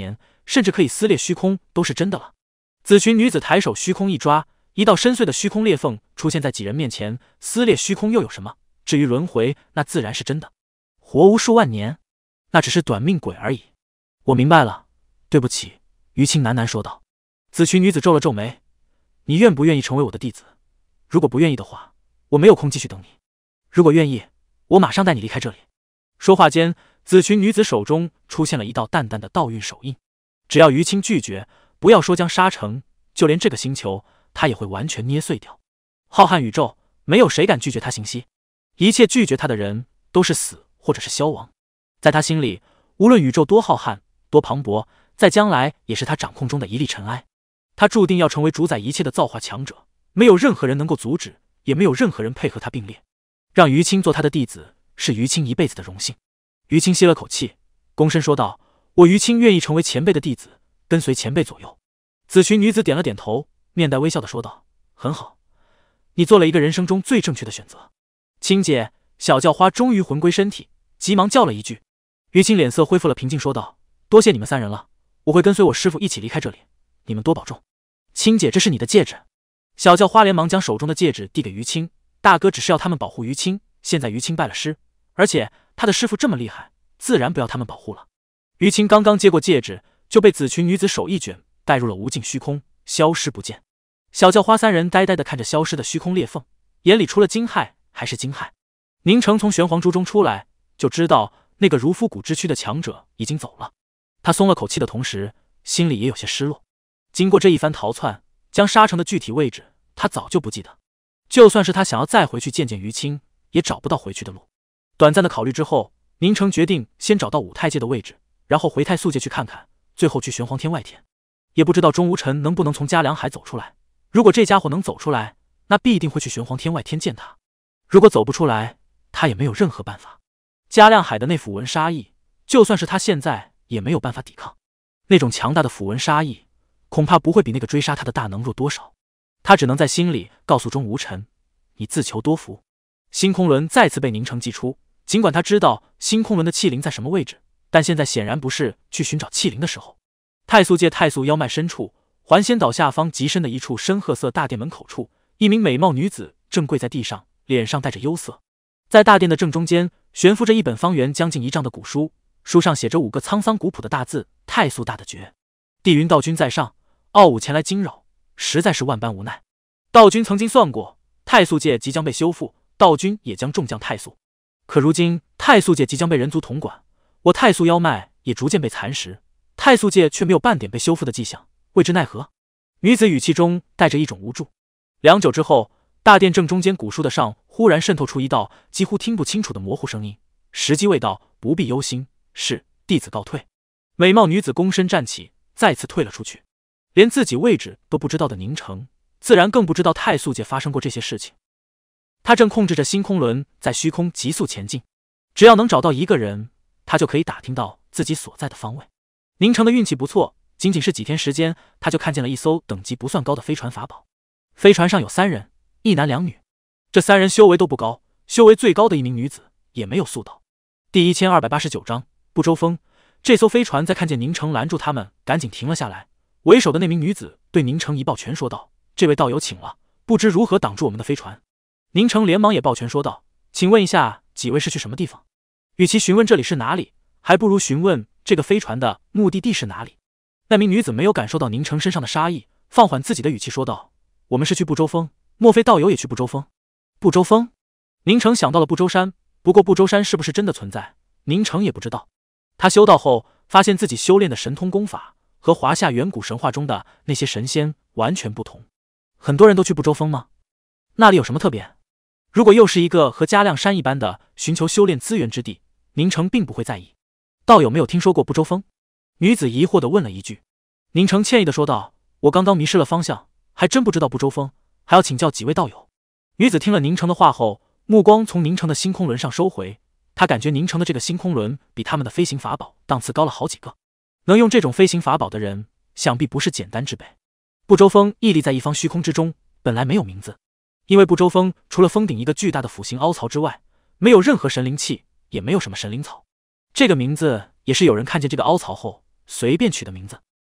A: 甚至可以撕裂虚空，都是真的了。紫裙女子抬手虚空一抓，一道深邃的虚空裂缝出现在几人面前。撕裂虚空又有什么？至于轮回，那自然是真的。活无数万年，那只是短命鬼而已。我明白了，对不起。于青喃喃说道。紫裙女子皱了皱眉，你愿不愿意成为我的弟子？如果不愿意的话，我没有空继续等你。如果愿意，我马上带你离开这里。说话间，紫裙女子手中出现了一道淡淡的道韵手印。只要于青拒绝，不要说将杀成，就连这个星球，他也会完全捏碎掉。浩瀚宇宙，没有谁敢拒绝他行息。一切拒绝他的人，都是死或者是消亡。在他心里，无论宇宙多浩瀚、多磅礴，在将来也是他掌控中的一粒尘埃。他注定要成为主宰一切的造化强者，没有任何人能够阻止，也没有任何人配合他并列。让于青做他的弟子，是于青一辈子的荣幸。于青吸了口气，躬身说道：“我于青愿意成为前辈的弟子，跟随前辈左右。”紫裙女子点了点头，面带微笑的说道：“很好，你做了一个人生中最正确的选择。”青姐，小叫花终于魂归身体，急忙叫了一句。于青脸色恢复了平静，说道：“多谢你们三人了，我会跟随我师父一起离开这里，你们多保重。”青姐，这是你的戒指。小叫花连忙将手中的戒指递给于青，大哥只是要他们保护于青，现在于青拜了师，而且他的师父这么厉害，自然不要他们保护了。于青刚刚接过戒指，就被紫裙女子手一卷，带入了无尽虚空，消失不见。小叫花三人呆呆地看着消失的虚空裂缝，眼里除了惊骇还是惊骇。宁城从玄黄珠中出来，就知道那个如枯骨之躯的强者已经走了。他松了口气的同时，心里也有些失落。经过这一番逃窜，将杀成的具体位置他早就不记得，就算是他想要再回去见见于青，也找不到回去的路。短暂的考虑之后，宁城决定先找到五太界的位置，然后回太素界去看看，最后去玄黄天外天。也不知道钟无尘能不能从嘉良海走出来，如果这家伙能走出来，那必定会去玄黄天外天见他。如果走不出来，他也没有任何办法。嘉亮海的那符文杀意，就算是他现在也没有办法抵抗。那种强大的符文杀意，恐怕不会比那个追杀他的大能弱多少。他只能在心里告诉钟无尘：“你自求多福。”星空轮再次被宁城祭出，尽管他知道星空轮的气灵在什么位置，但现在显然不是去寻找气灵的时候。太素界太素妖脉深处，环仙岛下方极深的一处深褐色大殿门口处，一名美貌女子正跪在地上，脸上带着忧色。在大殿的正中间，悬浮着一本方圆将近1丈的古书，书上写着5个沧桑古朴的大字：“太素大的诀。”地云道君在上，傲武前来惊扰，实在是万般无奈。道君曾经算过，太素界即将被修复，道君也将众将太素。可如今太素界即将被人族统管，我太素妖脉也逐渐被蚕食，太素界却没有半点被修复的迹象，为之奈何？女子语气中带着一种无助。良久之后，大殿正中间古书的上忽然渗透出一道几乎听不清楚的模糊声音：“时机未到，不必忧心，是弟子告退。”美貌女子躬身站起，再次退了出去。连自己位置都不知道的宁城，自然更不知道太素界发生过这些事情。他正控制着星空轮在虚空急速前进，只要能找到一个人，他就可以打听到自己所在的方位。宁城的运气不错，仅仅是几天时间，他就看见了一艘等级不算高的飞船法宝。飞船上有3人，1男2女。这3人修为都不高，修为最高的一名女子也没有速到。第1289章不周风。这艘飞船在看见宁城拦住他们，赶紧停了下来。为首的那名女子对宁城一抱拳说道：“这位道友请了，不知如何挡住我们的飞船。”宁城连忙也抱拳说道：“请问一下，几位是去什么地方？与其询问这里是哪里，还不如询问这个飞船的目的地是哪里。”那名女子没有感受到宁城身上的杀意，放缓自己的语气说道：“我们是去不周峰，莫非道友也去不周峰？”不周峰？宁城想到了不周山，不过不周山是不是真的存在，宁城也不知道。他修道后，发现自己修炼的神通功法和华夏远古神话中的那些神仙完全不同。很多人都去不周峰吗？那里有什么特别？如果又是一个和嘉亮山一般的寻求修炼资源之地，宁城并不会在意。道友没有听说过不周峰？女子疑惑地问了一句。宁城歉意地说道：“我刚刚迷失了方向，还真不知道不周峰，还要请教几位道友。”女子听了宁城的话后，目光从宁城的星空轮上收回。他感觉宁城的这个星空轮比他们的飞行法宝档次高了好几个，能用这种飞行法宝的人，想必不是简单之辈。不周峰屹立在一方虚空之中，本来没有名字，因为不周峰除了峰顶一个巨大的斧形凹槽之外，没有任何神灵气，也没有什么神灵草。这个名字也是有人看见这个凹槽后随便取的名字。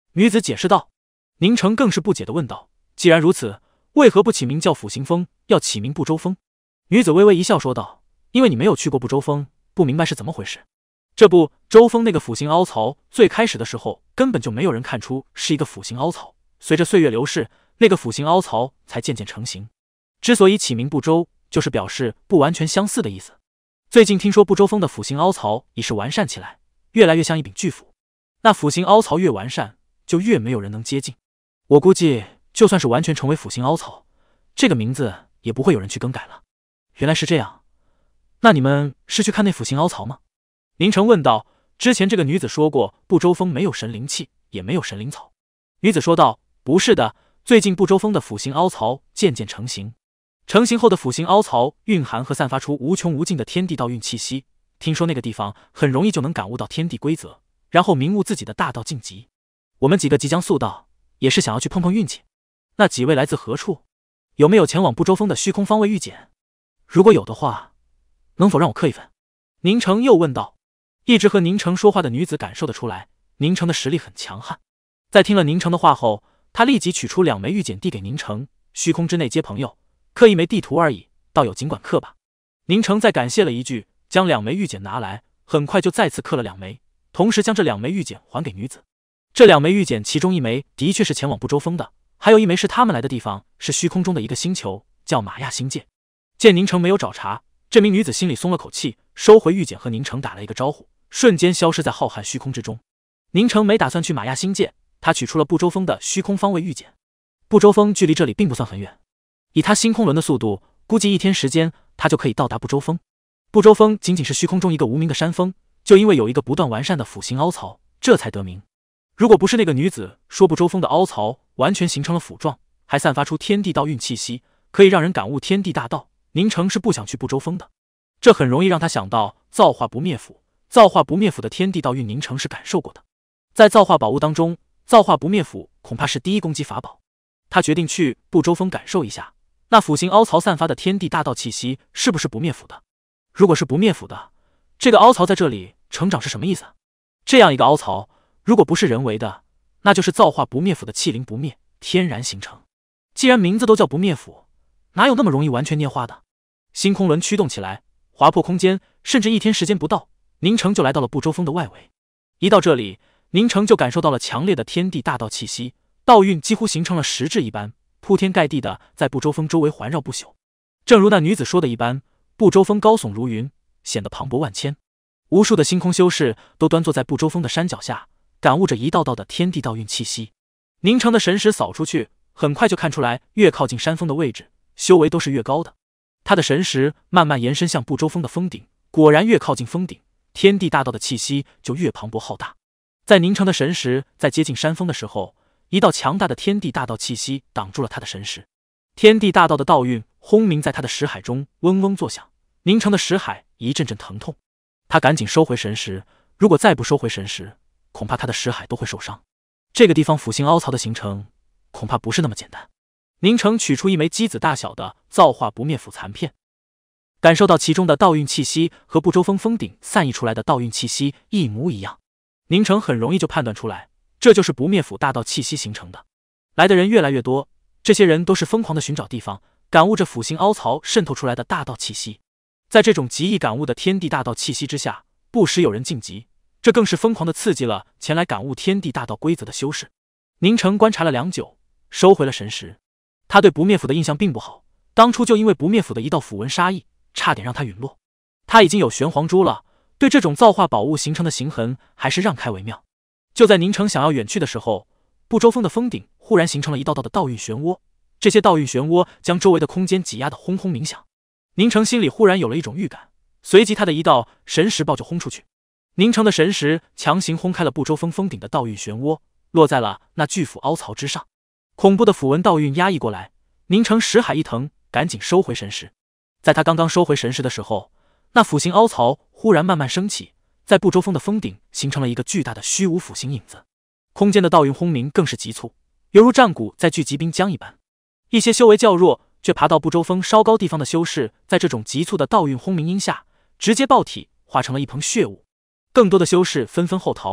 A: 女子解释道。宁城更是不解地问道：“既然如此，为何不起名叫抚行峰，要起名不周峰？”女子微微一笑说道：“因为你没有去过不周峰，不明白是怎么回事。这不周峰那个辅形凹槽，最开始的时候根本就没有人看出是一个辅形凹槽，随着岁月流逝，那个辅形凹槽才渐渐成型。之所以起名不周，就是表示不完全相似的意思。最近听说不周峰的辅形凹槽已是完善起来，越来越像一柄巨斧。那辅形凹槽越完善，就越没有人能接近。我估计，就算是完全成为辅形凹槽，这个名字也不会有人去更改了。原来是这样，那你们是去看那辅形凹槽吗？”宁城问道。之前这个女子说过，不周峰没有神灵气，也没有神灵草。女子说道：“不是的，最近不周峰的辅形凹槽渐渐成型。成型后的辅形凹槽蕴含和散发出无穷无尽的天地道运气息，听说那个地方很容易就能感悟到天地规则，然后明悟自己的大道境极。我们几个即将速到，也是想要去碰碰运气。那几位来自何处？有没有前往不周峰的虚空方位遇见？如果有的话，能否让我刻一份？”宁城又问道。一直和宁城说话的女子感受得出来，宁城的实力很强悍。在听了宁城的话后，她立即取出2枚玉简递给宁城：“虚空之内皆朋友，刻1枚地图而已，道友尽管刻吧。”宁城再感谢了一句，将2枚玉简拿来，很快就再次刻了2枚，同时将这2枚玉简还给女子。这2枚玉简，其中1枚的确是前往不周峰的，还有1枚是他们来的地方，是虚空中的一个星球，叫玛亚星界。见宁城没有找茬，这名女子心里松了口气，收回玉简和宁城打了一个招呼，瞬间消失在浩瀚虚空之中。宁城没打算去玛亚星界，他取出了不周峰的虚空方位玉简。不周峰距离这里并不算很远，以他星空轮的速度，估计1天时间他就可以到达不周峰。不周峰仅仅是虚空中一个无名的山峰，就因为有一个不断完善的辅形凹槽，这才得名。如果不是那个女子说不周峰的凹槽完全形成了斧状，还散发出天地道运气息，可以让人感悟天地大道，宁城是不想去不周峰的。这很容易让他想到造化不灭斧，造化不灭斧的天地道运宁城是感受过的。在造化宝物当中，造化不灭斧恐怕是第一攻击法宝。他决定去不周峰感受一下，那辅形凹槽散发的天地大道气息是不是不灭斧的。如果是不灭斧的，这个凹槽在这里成长是什么意思？这样一个凹槽，如果不是人为的，那就是造化不灭斧的气灵不灭，天然形成。既然名字都叫不灭斧，哪有那么容易完全炼化的？星空轮驱动起来，划破空间，甚至1天时间不到，宁城就来到了不周峰的外围。一到这里，宁城就感受到了强烈的天地大道气息，道运几乎形成了实质一般，铺天盖地的在不周峰周围环绕不朽。正如那女子说的一般，不周峰高耸如云，显得磅礴万千。无数的星空修士都端坐在不周峰的山脚下，感悟着一道道的天地道运气息。宁城的神识扫出去，很快就看出来，越靠近山峰的位置，修为都是越高的。他的神识慢慢延伸向不周峰的峰顶，果然越靠近峰顶，天地大道的气息就越磅礴浩大。在宁城的神识在接近山峰的时候，一道强大的天地大道气息挡住了他的神识。天地大道的道运轰鸣在他的识海中嗡嗡作响，宁城的识海一阵阵疼痛。他赶紧收回神识，如果再不收回神识，恐怕他的识海都会受伤。这个地方辅形凹槽的形成恐怕不是那么简单。宁城取出1枚鸡子大小的造化不灭斧残片，感受到其中的道运气息和不周峰峰顶散溢出来的道运气息一模一样。宁城很容易就判断出来，这就是不灭斧大道气息形成的。来的人越来越多，这些人都是疯狂的寻找地方，感悟着辅形凹槽渗透出来的大道气息。在这种极易感悟的天地大道气息之下，不时有人晋级，这更是疯狂的刺激了前来感悟天地大道规则的修士。宁城观察了良久，收回了神识。他对不灭斧的印象并不好，当初就因为不灭斧的一道符文杀意，差点让他陨落。他已经有玄黄珠了，对这种造化宝物形成的形痕还是让开为妙。就在宁城想要远去的时候，不周峰的峰顶忽然形成了一道道的道运漩涡，这些道运漩涡将周围的空间挤压得轰轰鸣响。宁城心里忽然有了一种预感，随即他的一道神识爆就轰出去。宁城的神识强行轰开了不周峰峰顶的道运漩涡，落在了那巨斧凹槽之上。恐怖的符文道运压抑过来，宁城识海一疼，赶紧收回神识。在他刚刚收回神识的时候，那辅形凹槽忽然慢慢升起，在不周峰的峰顶形成了一个巨大的虚无辅形影子。空间的道运轰鸣更是急促，犹如战鼓在聚集冰浆一般。一些修为较弱却爬到不周峰稍高地方的修士，在这种急促的道运轰鸣音下，直接爆体，化成了一捧血雾。更多的修士纷纷后逃，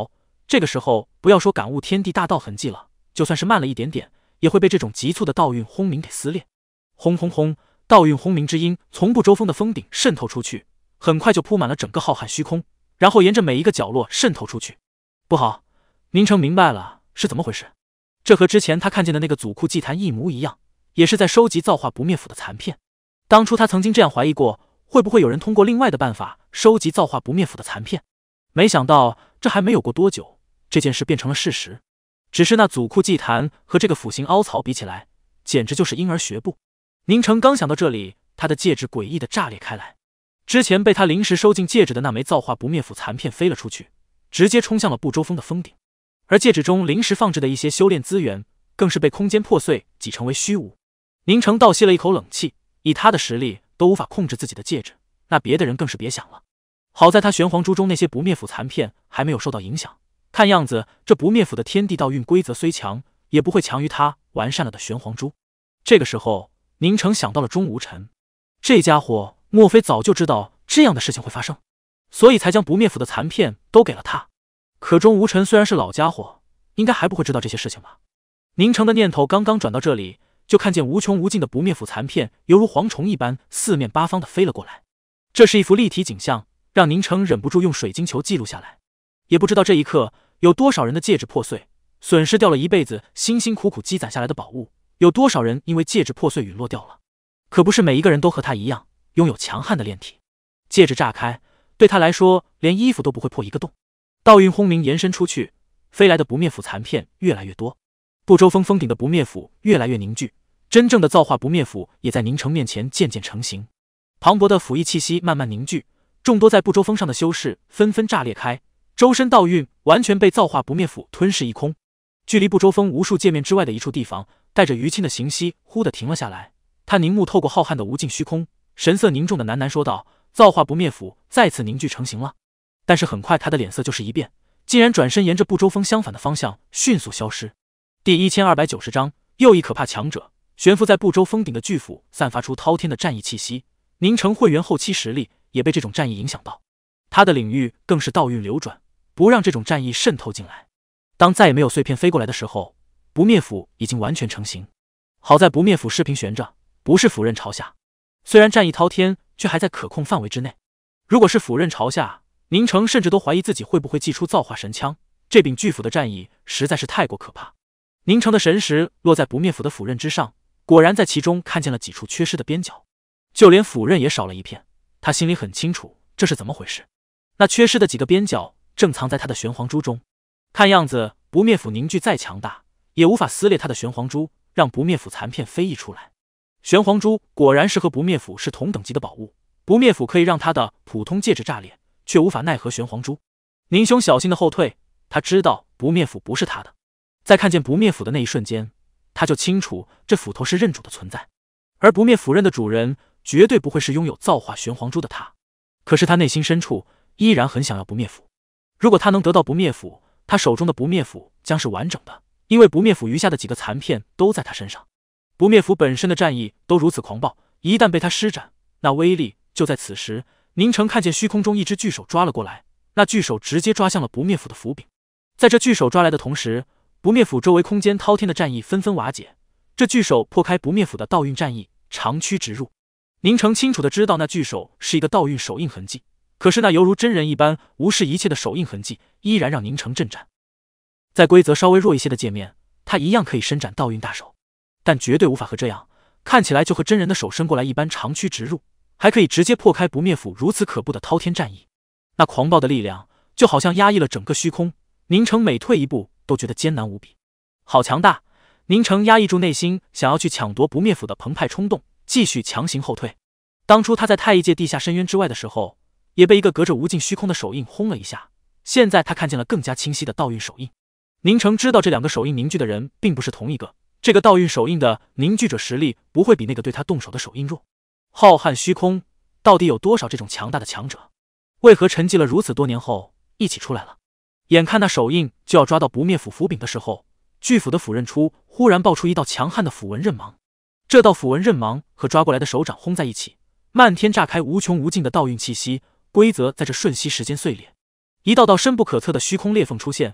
A: 这个时候不要说感悟天地大道痕迹了，就算是慢了一点点，也会被这种急促的道运轰鸣给撕裂。轰轰轰，道运轰鸣之音从不周峰的峰顶渗透出去，很快就铺满了整个浩瀚虚空，然后沿着每一个角落渗透出去。不好，宁城明白了是怎么回事。这和之前他看见的那个祖库祭坛一模一样，也是在收集造化不灭斧的残片。当初他曾经这样怀疑过，会不会有人通过另外的办法收集造化不灭斧的残片？没想到这还没有过多久，这件事变成了事实。只是那祖库祭坛和这个斧形凹槽比起来，简直就是婴儿学步。宁城刚想到这里，他的戒指诡异的炸裂开来。之前被他临时收进戒指的那枚造化不灭斧残片飞了出去，直接冲向了不周峰的峰顶。而戒指中临时放置的一些修炼资源，更是被空间破碎挤成为虚无。宁城倒吸了一口冷气，以他的实力都无法控制自己的戒指，那别的人更是别想了。好在他玄黄珠中那些不灭斧残片还没有受到影响，看样子这不灭斧的天地道运规则虽强，也不会强于他完善了的玄黄珠。这个时候宁城想到了钟无尘，这家伙莫非早就知道这样的事情会发生，所以才将不灭斧的残片都给了他。可钟无尘虽然是老家伙，应该还不会知道这些事情吧。宁城的念头刚刚转到这里，就看见无穷无尽的不灭斧残片犹如蝗虫一般四面八方的飞了过来。这是一幅立体景象，让宁城忍不住用水晶球记录下来。也不知道这一刻有多少人的戒指破碎，损失掉了一辈子辛辛苦苦积攒下来的宝物，有多少人因为戒指破碎陨落掉了。可不是每一个人都和他一样拥有强悍的炼体。戒指炸开，对他来说连衣服都不会破一个洞。道运轰鸣延伸出去，飞来的不灭斧残片越来越多，不周峰峰顶的不灭斧越来越凝聚，真正的造化不灭斧也在宁城面前渐渐成型。磅礴的斧意气息慢慢凝聚，众多在不周峰上的修士纷纷炸裂开，周身道运完全被造化不灭斧吞噬一空。距离不周峰无数界面之外的一处地方，带着余烬的行息忽地停了下来。他凝目透过浩瀚的无尽虚空，神色凝重的喃喃说道：“造化不灭斧再次凝聚成型了。”但是很快他的脸色就是一变，竟然转身沿着不周峰相反的方向迅速消失。第1290章，又一可怕强者。悬浮在不周峰顶的巨斧散发出滔天的战意气息，宁城会员后期实力也被这种战意影响到，他的领域更是道运流转，不让这种战意渗透进来。当再也没有碎片飞过来的时候，不灭斧已经完全成型。好在不灭斧视平悬着，不是斧刃朝下，虽然战意滔天，却还在可控范围之内。如果是斧刃朝下，宁城甚至都怀疑自己会不会祭出造化神枪，这柄巨斧的战意实在是太过可怕。宁城的神识落在不灭斧的斧刃之上，果然在其中看见了几处缺失的边角，就连斧刃也少了一片。他心里很清楚这是怎么回事，那缺失的几个边角正藏在他的玄黄珠中。看样子不灭斧凝聚再强大，也无法撕裂他的玄黄珠，让不灭斧残片飞溢出来。玄黄珠果然是和不灭斧是同等级的宝物，不灭斧可以让他的普通戒指炸裂，却无法奈何玄黄珠。宁兄小心的后退，他知道不灭斧不是他的。在看见不灭斧的那一瞬间，他就清楚这斧头是刃主的存在，而不灭斧刃的主人绝对不会是拥有造化玄黄珠的他。可是他内心深处依然很想要不灭斧。如果他能得到不灭斧，他手中的不灭斧将是完整的，因为不灭斧余下的几个残片都在他身上。不灭斧本身的战意都如此狂暴，一旦被他施展，那威力就在此时。宁城看见虚空中一只巨手抓了过来，那巨手直接抓向了不灭斧的斧柄。在这巨手抓来的同时，不灭斧周围空间滔天的战意纷纷瓦解，这巨手破开不灭斧的道运战意，长驱直入。宁城清楚的知道那巨手是一个道运手印痕迹，可是那犹如真人一般无视一切的手印痕迹依然让宁城震颤。在规则稍微弱一些的界面，他一样可以伸展道运大手，但绝对无法和这样看起来就和真人的手伸过来一般长驱直入，还可以直接破开不灭斧如此可怖的滔天战意。那狂暴的力量就好像压抑了整个虚空，宁城每退一步都觉得艰难无比。好强大！宁城压抑住内心想要去抢夺不灭斧的澎湃冲动，继续强行后退。当初他在太一界地下深渊之外的时候，也被一个隔着无尽虚空的手印轰了一下，现在他看见了更加清晰的道运手印。宁城知道这两个手印凝聚的人并不是同一个，这个道运手印的凝聚者实力不会比那个对他动手的手印弱。浩瀚虚空到底有多少这种强大的强者？为何沉寂了如此多年后一起出来了？眼看那手印就要抓到不灭斧斧柄的时候，巨斧的斧刃处忽然爆出一道强悍的斧纹刃芒。这道斧纹刃芒和抓过来的手掌轰在一起，漫天炸开无穷无尽的道运气息，规则在这瞬息时间碎裂，一道道深不可测的虚空裂缝出现，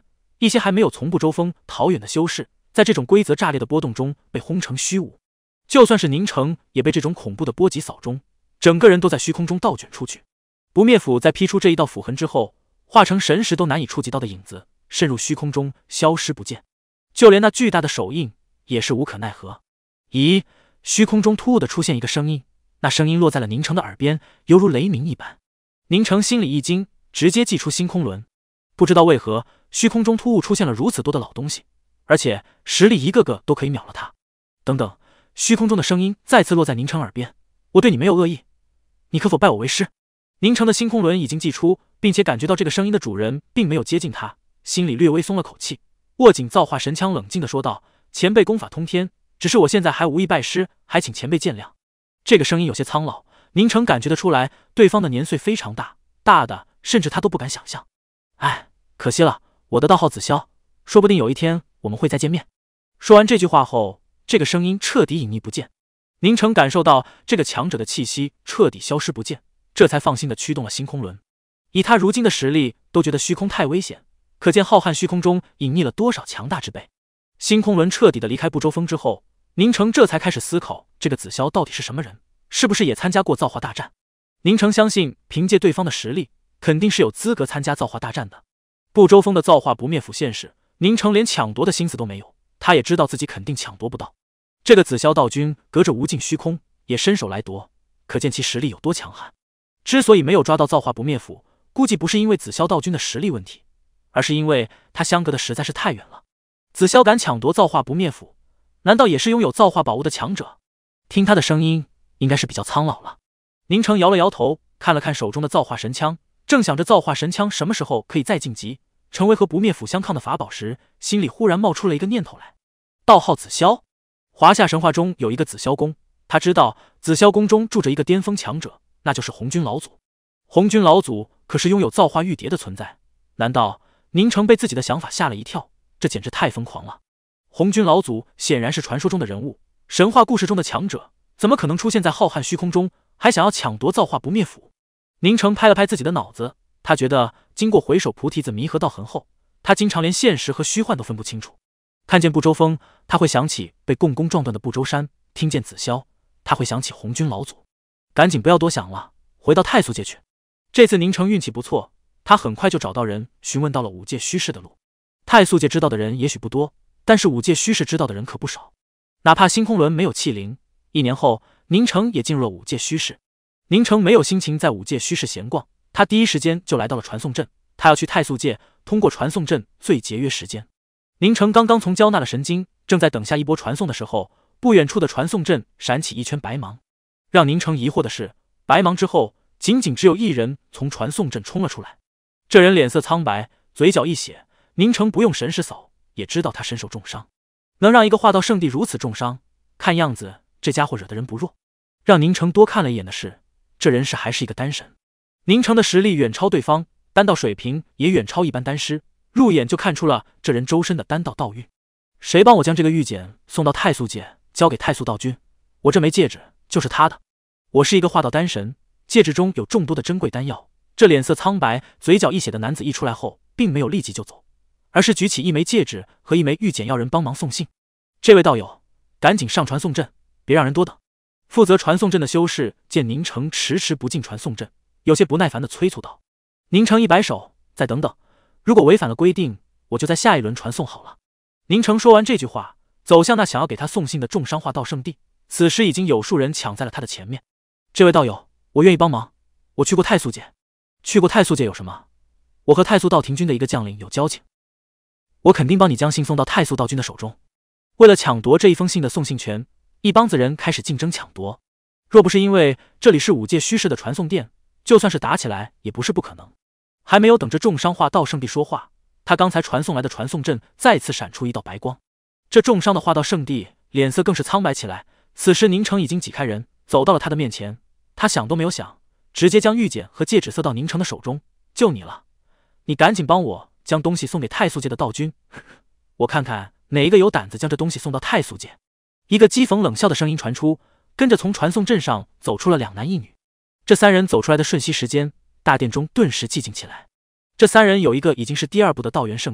A: 一些还没有从不周峰逃远的修士，在这种规则炸裂的波动中被轰成虚无。就算是宁城，也被这种恐怖的波及扫中，整个人都在虚空中倒卷出去。不灭斧在劈出这一道斧痕之后，化成神识都难以触及到的影子，渗入虚空中消失不见。就连那巨大的手印也是无可奈何。咦，虚空中突兀的出现一个声音，那声音落在了宁城的耳边，犹如雷鸣一般。宁城心里一惊，直接祭出星空轮。不知道为何，虚空中突兀出现了如此多的老东西，而且实力一个个都可以秒了他。等等，虚空中的声音再次落在宁城耳边，我对你没有恶意，你可否拜我为师？宁城的星空轮已经祭出，并且感觉到这个声音的主人并没有接近他，心里略微松了口气，握紧造化神枪，冷静地说道：前辈功法通天，只是我现在还无意拜师，还请前辈见谅。这个声音有些苍老，宁城感觉得出来对方的年岁非常大，大的甚至他都不敢想象。哎，可惜了，我的道号子霄，说不定有一天我们会再见面。说完这句话后，这个声音彻底隐匿不见。宁城感受到这个强者的气息彻底消失不见，这才放心地驱动了星空轮。以他如今的实力，都觉得虚空太危险，可见浩瀚虚空中隐匿了多少强大之辈。星空轮彻底的离开不周峰之后，宁城这才开始思考，这个子霄到底是什么人，是不是也参加过造化大战？宁城相信，凭借对方的实力，肯定是有资格参加造化大战的。不周峰的造化不灭斧现世，宁城连抢夺的心思都没有，他也知道自己肯定抢夺不到。这个紫霄道君隔着无尽虚空也伸手来夺，可见其实力有多强悍。之所以没有抓到造化不灭斧，估计不是因为紫霄道君的实力问题，而是因为他相隔的实在是太远了。紫霄敢抢夺造化不灭斧，难道也是拥有造化宝物的强者？听他的声音，应该是比较苍老了。宁城摇了摇头，看了看手中的造化神枪，正想着造化神枪什么时候可以再晋级，成为和不灭斧相抗的法宝时，心里忽然冒出了一个念头来。道号紫霄，华夏神话中有一个紫霄宫，他知道紫霄宫中住着一个巅峰强者，那就是红军老祖。红军老祖可是拥有造化玉蝶的存在，难道宁城被自己的想法吓了一跳？这简直太疯狂了！红军老祖显然是传说中的人物，神话故事中的强者，怎么可能出现在浩瀚虚空中，还想要抢夺造化不灭斧？宁城拍了拍自己的脑子，他觉得经过回首菩提子弥合道痕后，他经常连现实和虚幻都分不清楚。看见不周峰，他会想起被共工撞断的不周山；听见紫霄，他会想起红军老祖。赶紧不要多想了，回到太素界去。这次宁城运气不错，他很快就找到人，询问到了五界虚实的路。太素界知道的人也许不多，但是五界虚实知道的人可不少。哪怕星空轮没有弃灵，1年后宁城也进入了五界虚实。宁城没有心情在五界虚实闲逛，他第一时间就来到了传送阵，他要去太素界，通过传送阵最节约时间。宁城刚刚从交纳了神经，正在等下一波传送的时候，不远处的传送阵闪起一圈白芒。让宁城疑惑的是，白芒之后仅仅只有一人从传送阵冲了出来。这人脸色苍白，嘴角一血，宁城不用神识扫也知道他身受重伤。能让一个化道圣地如此重伤，看样子这家伙惹的人不弱。让宁城多看了一眼的是，这人是还是一个丹神。宁城的实力远超对方，丹道水平也远超一般丹师，入眼就看出了这人周身的丹道道玉。谁帮我将这个玉简送到太素界，交给太素道君？我这枚戒指就是他的。我是一个化道丹神，戒指中有众多的珍贵丹药。这脸色苍白、嘴角一血的男子一出来后，并没有立即就走，而是举起一枚戒指和一枚玉简，要人帮忙送信。这位道友，赶紧上传送阵，别让人多等。负责传送阵的修士见宁城迟迟不进传送阵，有些不耐烦地催促道。宁城一摆手，再等等，如果违反了规定，我就在下一轮传送好了。宁城说完这句话，走向那想要给他送信的重伤化道圣地。此时已经有数人抢在了他的前面。这位道友，我愿意帮忙，我去过太素界。去过太素界有什么？我和太素道庭军的一个将领有交情，我肯定帮你将信送到太素道君的手中。为了抢夺这一封信的送信权，一帮子人开始竞争抢夺。若不是因为这里是五界虚实的传送殿，就算是打起来也不是不可能。还没有等着重伤化道圣地说话，他刚才传送来的传送阵再次闪出一道白光。这重伤的化道圣地脸色更是苍白起来。此时宁城已经挤开人，走到了他的面前。他想都没有想，直接将玉简和戒指塞到宁城的手中。就你了，你赶紧帮我将东西送给太素界的道君，我看看哪一个有胆子将这东西送到太素界。一个讥讽冷笑的声音传出，跟着从传送阵上走出了2男1女。这3人走出来的瞬息时间，大殿中顿时寂静起来。这3人有一个已经是第2部的道元圣地，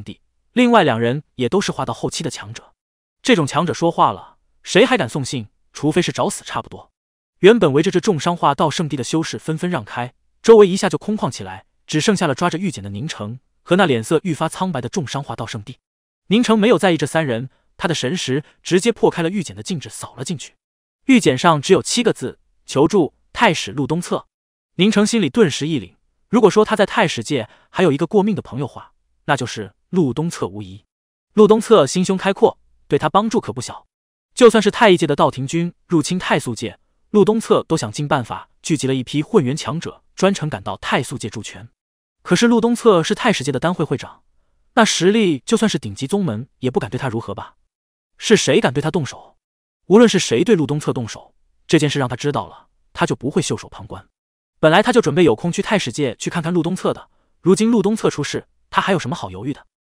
A: 另外2人也都是化到后期的强者。这种强者说话了，谁还敢送信？除非是找死差不多。原本围着这重伤化道圣地的修士纷纷让开，周围一下就空旷起来，只剩下了抓着玉简的宁城和那脸色愈发苍白的重伤化道圣地。宁城没有在意这3人，他的神识直接破开了玉简的禁制，扫了进去。玉简上只有7个字：求助太史陆东侧。宁城心里顿时一凛，如果说他在太史界还有一个过命的朋友话，那就是陆东侧无疑。陆东侧心胸开阔，对他帮助可不小。就算是太一界的道庭军入侵太素界，陆东侧都想尽办法聚集了一批混元强者，专程赶到太素界助拳。可是陆东侧是太史界的单会会长，那实力就算是顶级宗门也不敢对他如何吧？是谁敢对他动手？无论是谁对陆东侧动手，这件事让他知道了，他就不会袖手旁观。本来他就准备有空去太史界去看看陆东侧的，如今陆东侧出事，他还有什么好犹豫的？